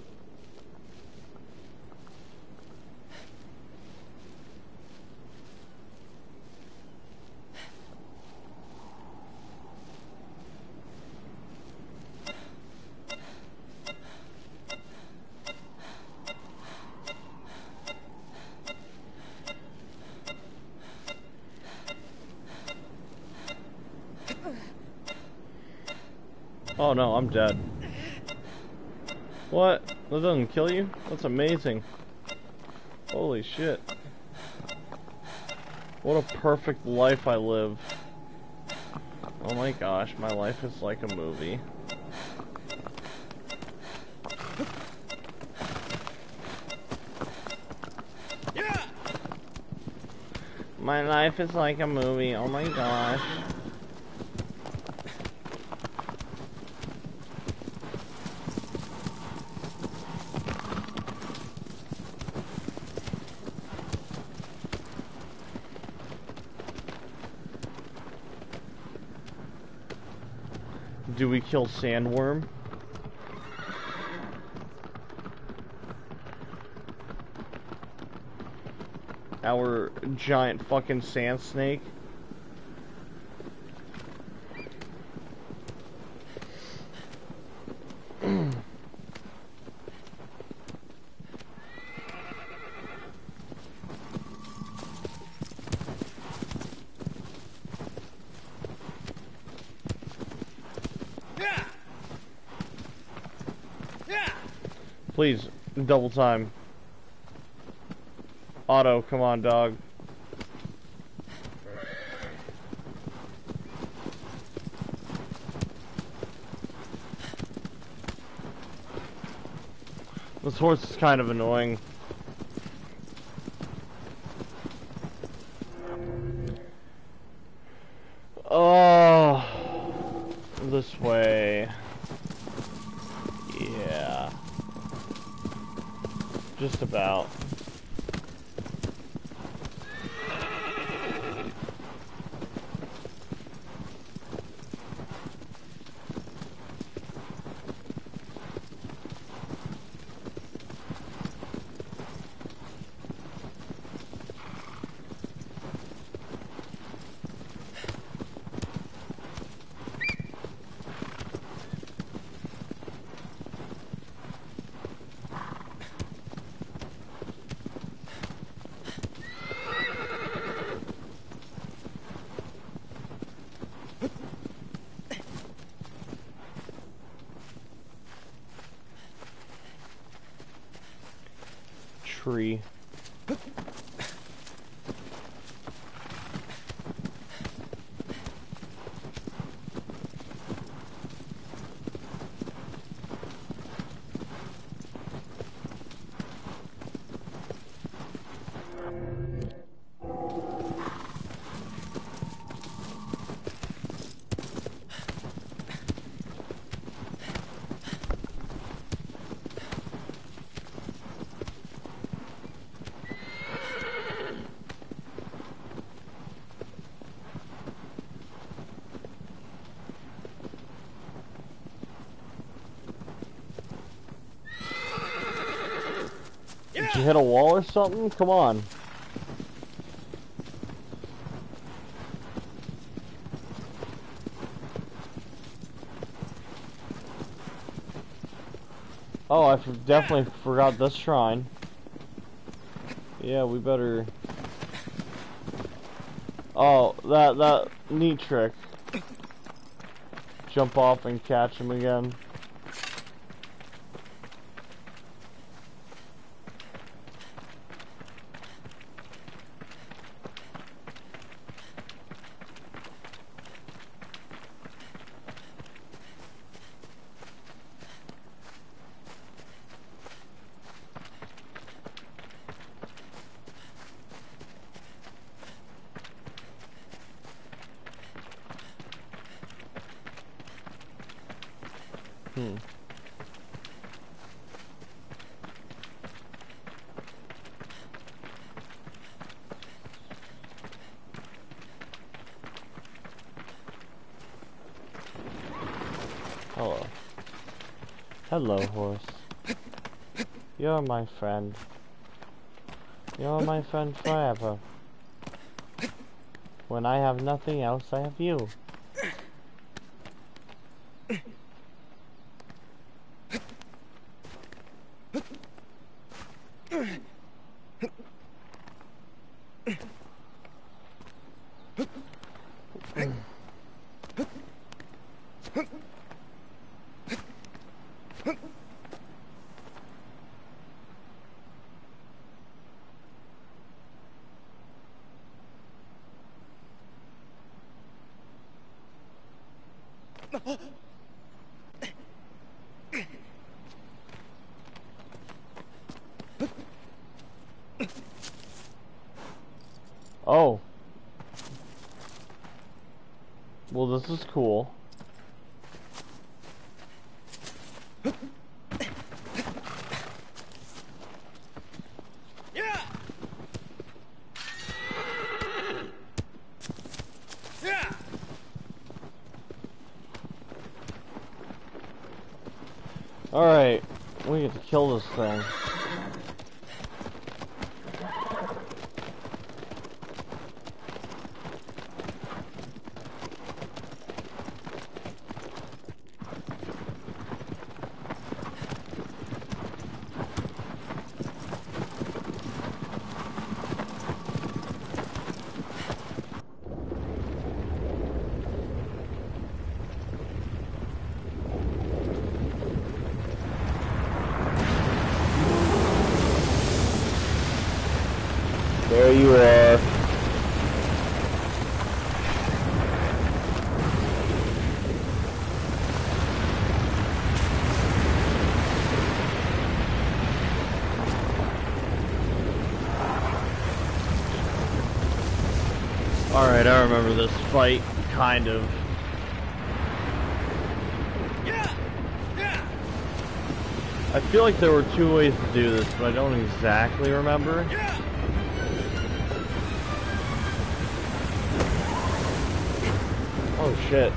Oh no, I'm dead. What? That doesn't kill you? That's amazing. Holy shit. What a perfect life I live. Oh my gosh, my life is like a movie. Yeah! My life is like a movie, oh my gosh. Do we kill sandworm? Our giant fucking sand snake? Yeah! Yeah! Please, double time. Otto, come on, dog. This horse is kind of annoying. Oh, this way. Yeah. Just about. Tree. You hit a wall or something? Come on. Oh, I definitely forgot this shrine. Yeah, we better... Oh, that neat trick. Jump off and catch him again. Hello. Hello, horse. You're my friend. You're my friend forever. When I have nothing else, I have you. Oh. Well, this is cool. Yeah. Yeah. Alright. We get to kill this thing. There you are. Alright, I remember this fight, kind of. Yeah. Yeah. I feel like there were two ways to do this, but I don't exactly remember. Yeah. Oh shit.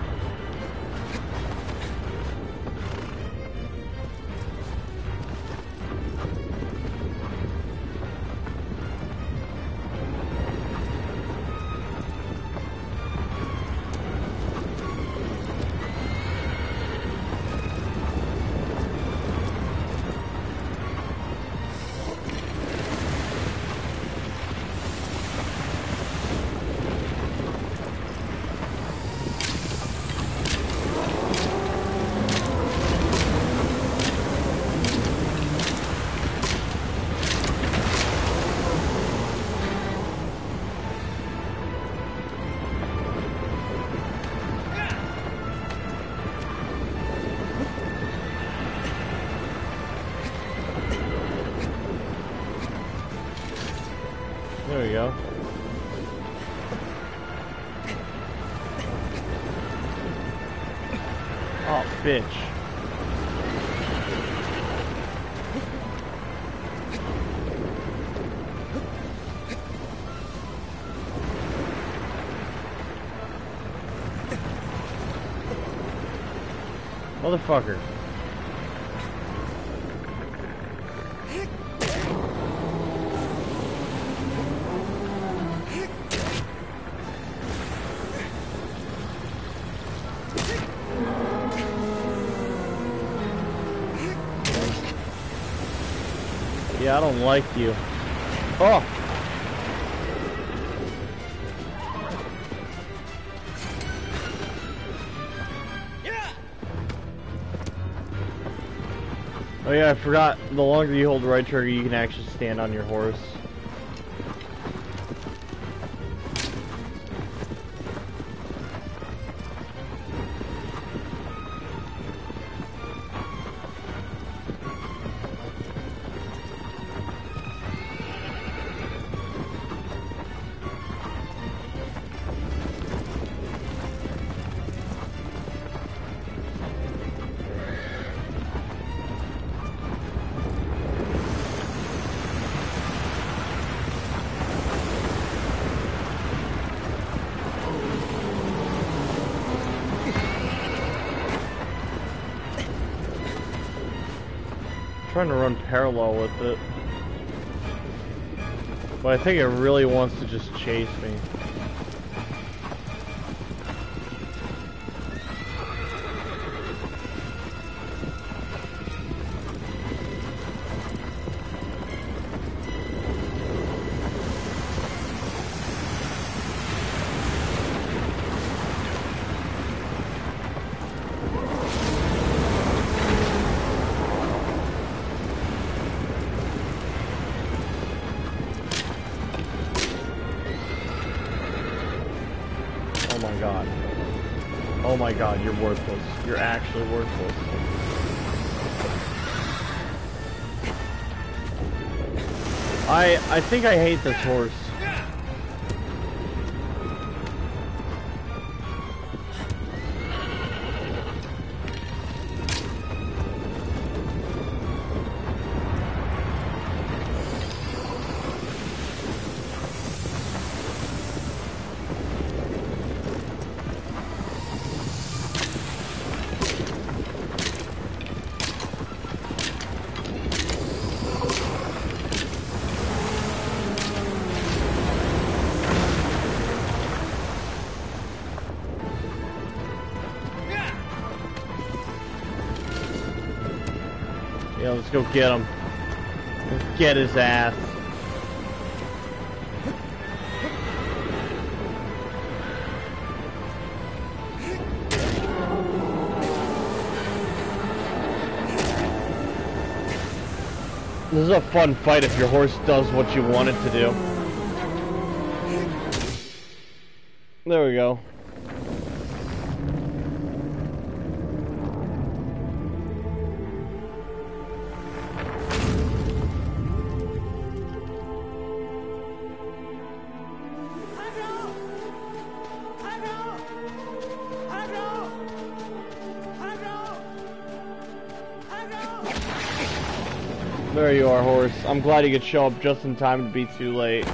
There we go. Oh, bitch. Motherfucker. Yeah, I don't like you. Oh! Yeah. Oh yeah, I forgot. The longer you hold the right trigger, you can actually stand on your horse. Trying to run parallel with it, but I think it really wants to just chase me. Oh my god. Oh my god, you're worthless. You're actually worthless. I think I hate this horse. Yeah, let's go get him. Let's get his ass. This is a fun fight if your horse does what you want it to do. There we go. There you are, horse. I'm glad you could show up just in time to be too late.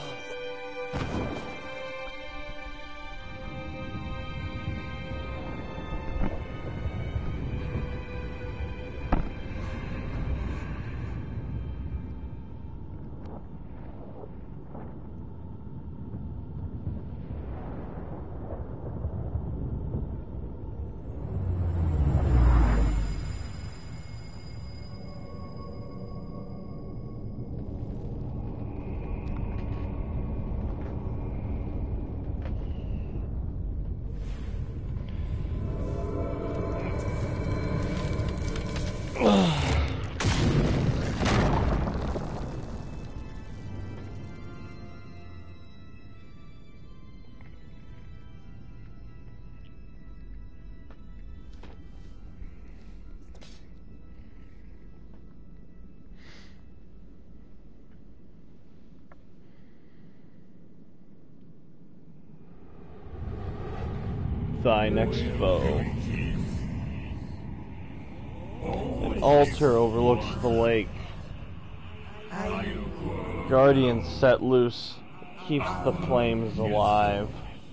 Thy next foe. An altar overlooks the lake. Guardian set loose keeps the flames alive.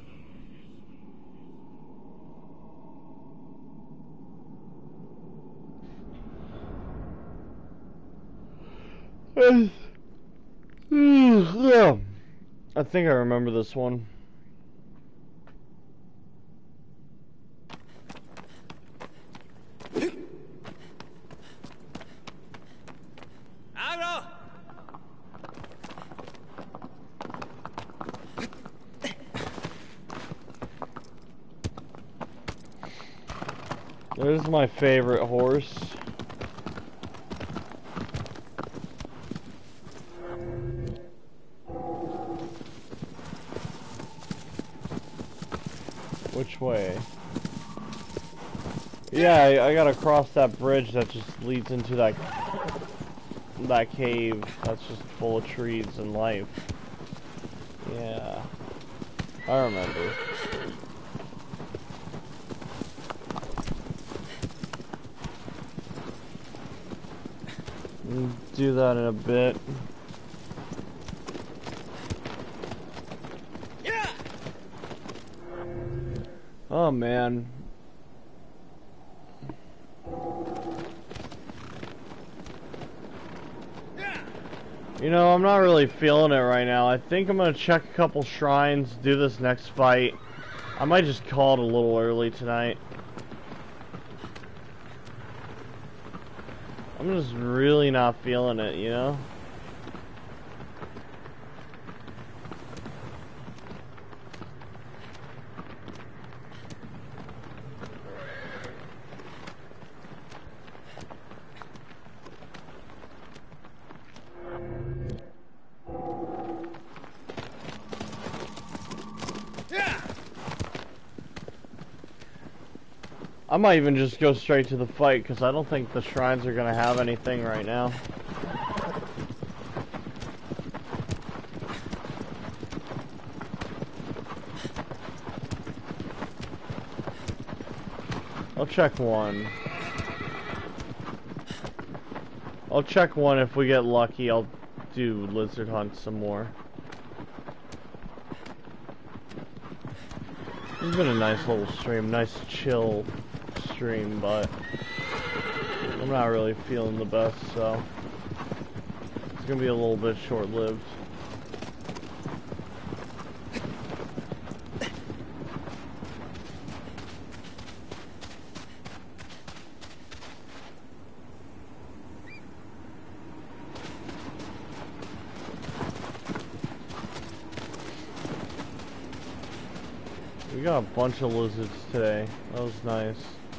I think I remember this one. Agro! There's my favorite horse. Which way? Yeah, I gotta cross that bridge that just leads into that cave that's just full of trees and life. Yeah, I remember. We'll do that in a bit. Yeah. Oh man. You know, I'm not really feeling it right now. I think I'm gonna check a couple shrines, do this next fight. I might just call it a little early tonight. I'm just really not feeling it, you know? I might even just go straight to the fight, because I don't think the shrines are going to have anything right now. I'll check one. I'll check one. If we get lucky, I'll do lizard hunt some more. It's been a nice little stream, nice chill stream, but I'm not really feeling the best, so it's gonna be a little bit short-lived. We got a bunch of lizards today. That was nice.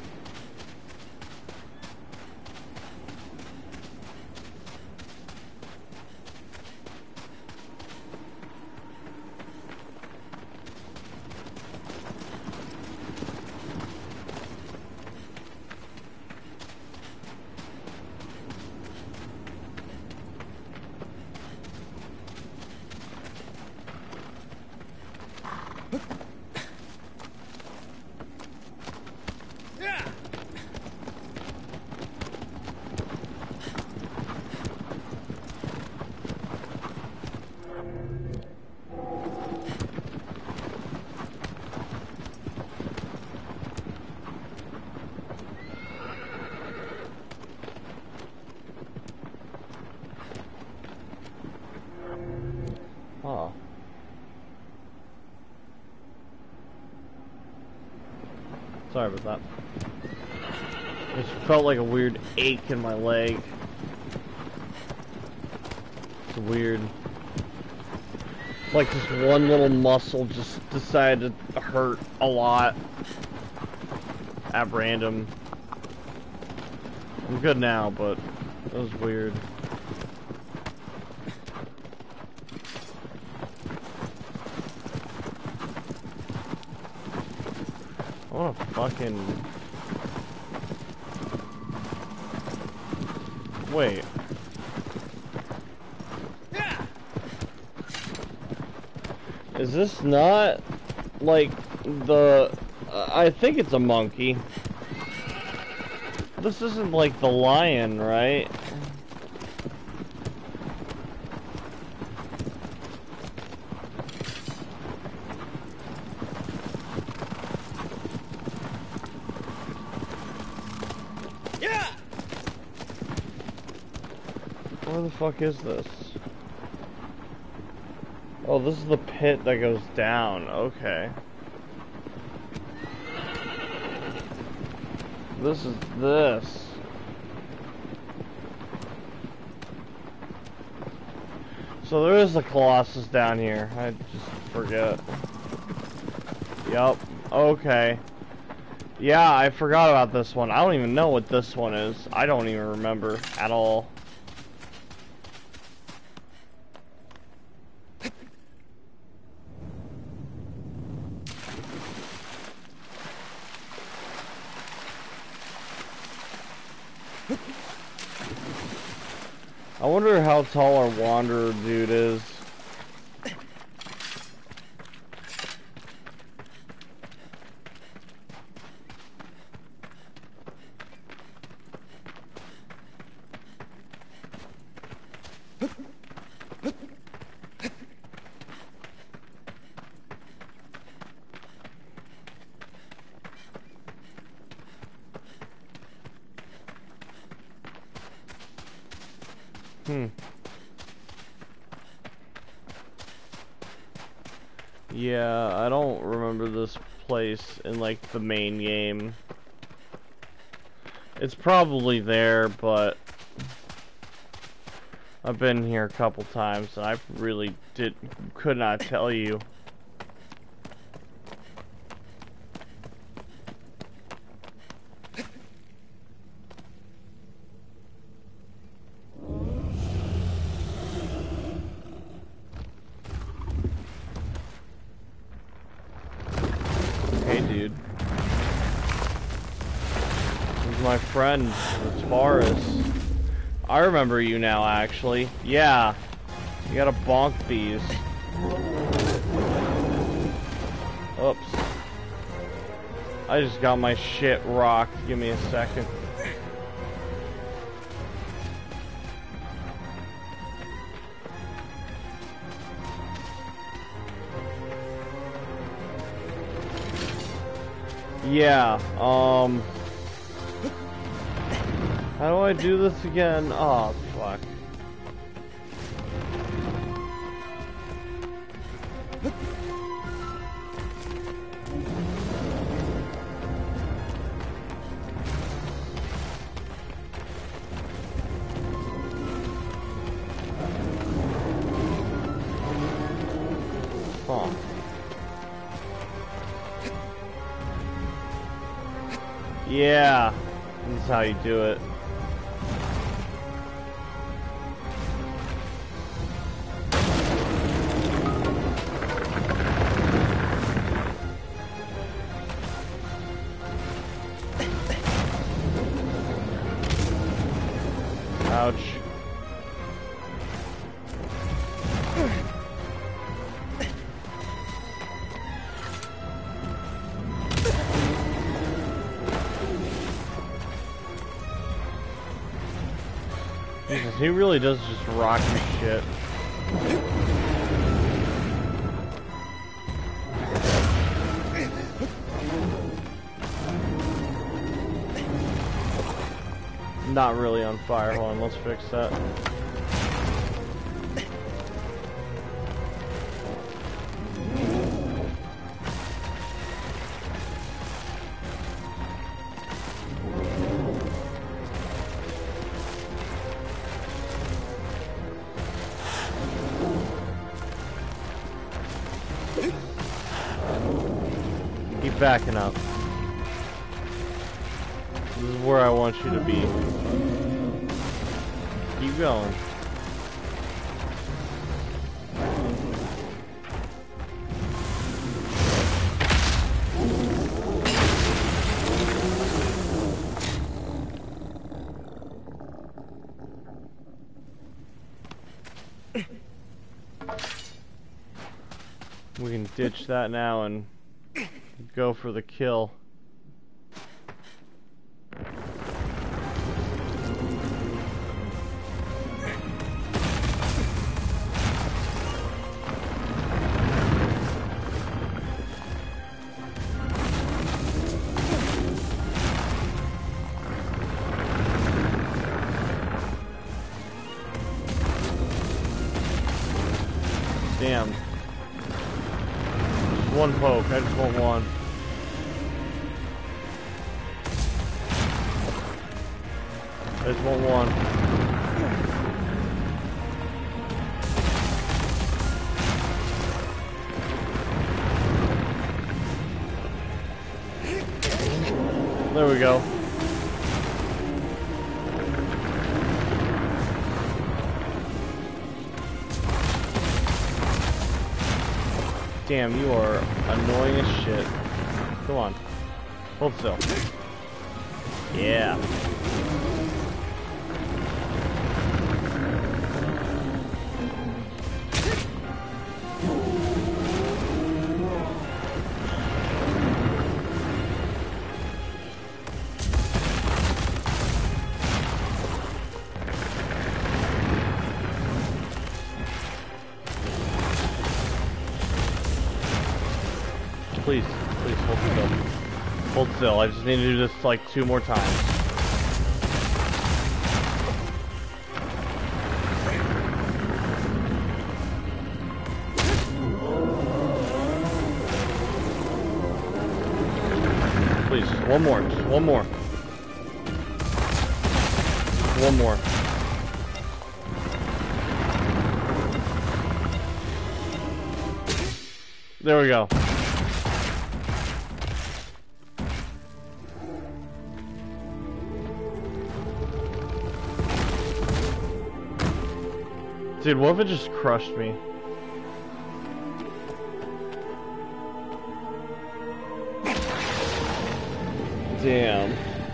Huh. Sorry about that. It just felt like a weird ache in my leg. It's weird. It's like this one little muscle just decided to hurt a lot at random. I'm good now, but it was weird. I wanna fucking... Wait. Is this not, like, the... I think it's a monkey. This isn't like the lion, right? Where the fuck is this? Oh, this is the pit that goes down. Okay. This is this. So there is a colossus down here. I just forget. Yup. Okay. Yeah, I forgot about this one. I don't even know what this one is. I don't even remember at all. I wonder how tall our Wanderer dude is. Yeah, I don't remember this place in, like, the main game. It's probably there, but I've been here a couple times, and I really could not tell you. Hey, dude. This is my friend, the Taurus. I remember you now, actually. Yeah. You gotta bonk these. Oops. I just got my shit rocked. Give me a second. Yeah, how do I do this again? Oh, fuck. Huh. Yeah, this is how you do it. Ouch. Jesus, he really does just rock your shit. Not really on fire. Hold on, let's fix that. Keep backing up. This is where I want you to be. Keep going. We can ditch that now and go for the kill. Damn. Just one poke, I just want one. I just want one. There we go. Damn, you are annoying as shit. Come on. Hold still. Yeah. Please, please, hold still. Hold still, I just need to do this like 2 more times. Please, one more, just one more. Just one more. There we go. Dude, what if it just crushed me? Damn.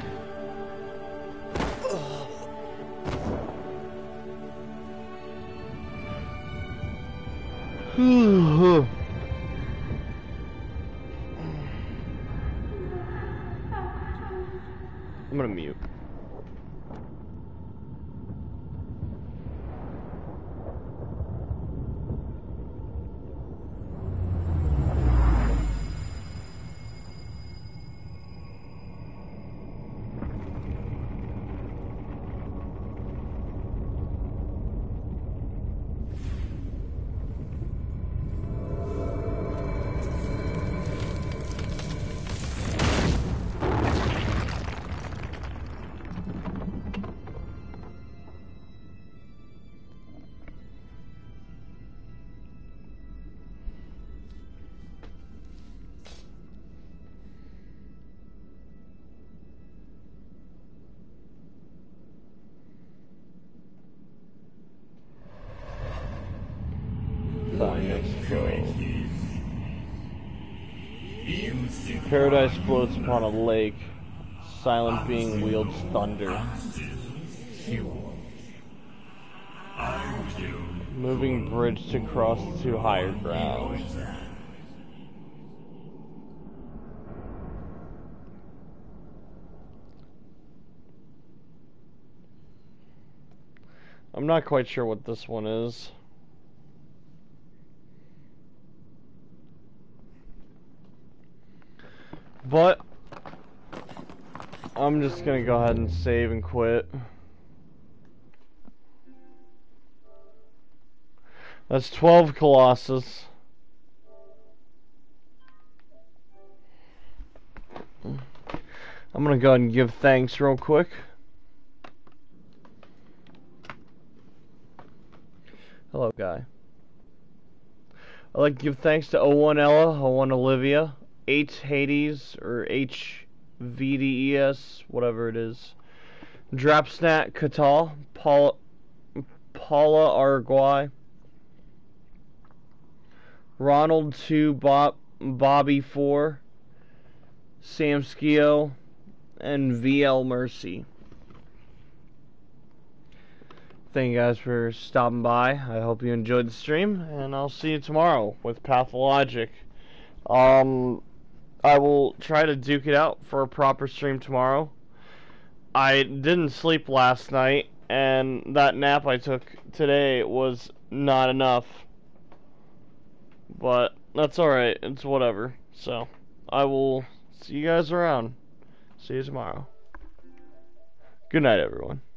I'm gonna mute. Paradise floats upon a lake. Silent being wields thunder. Moving bridge to cross to higher ground. I'm not quite sure what this one is. But I'm just gonna go ahead and save and quit. That's 12 colossus. I'm gonna go ahead and give thanks real quick. Hello, guy. I'd like to give thanks to 01 Ella, 01 Olivia, H Hades, or HVDES, whatever it is. Drapsnat Katal, Paula Arguay, Ronald 2, Bobby 4, Sam Skio, and VL Mercy. Thank you guys for stopping by. I hope you enjoyed the stream, and I'll see you tomorrow with Pathologic. I will try to duke it out for a proper stream tomorrow. I didn't sleep last night, and that nap I took today was not enough. But that's alright, it's whatever. So, I will see you guys around. See you tomorrow. Good night, everyone.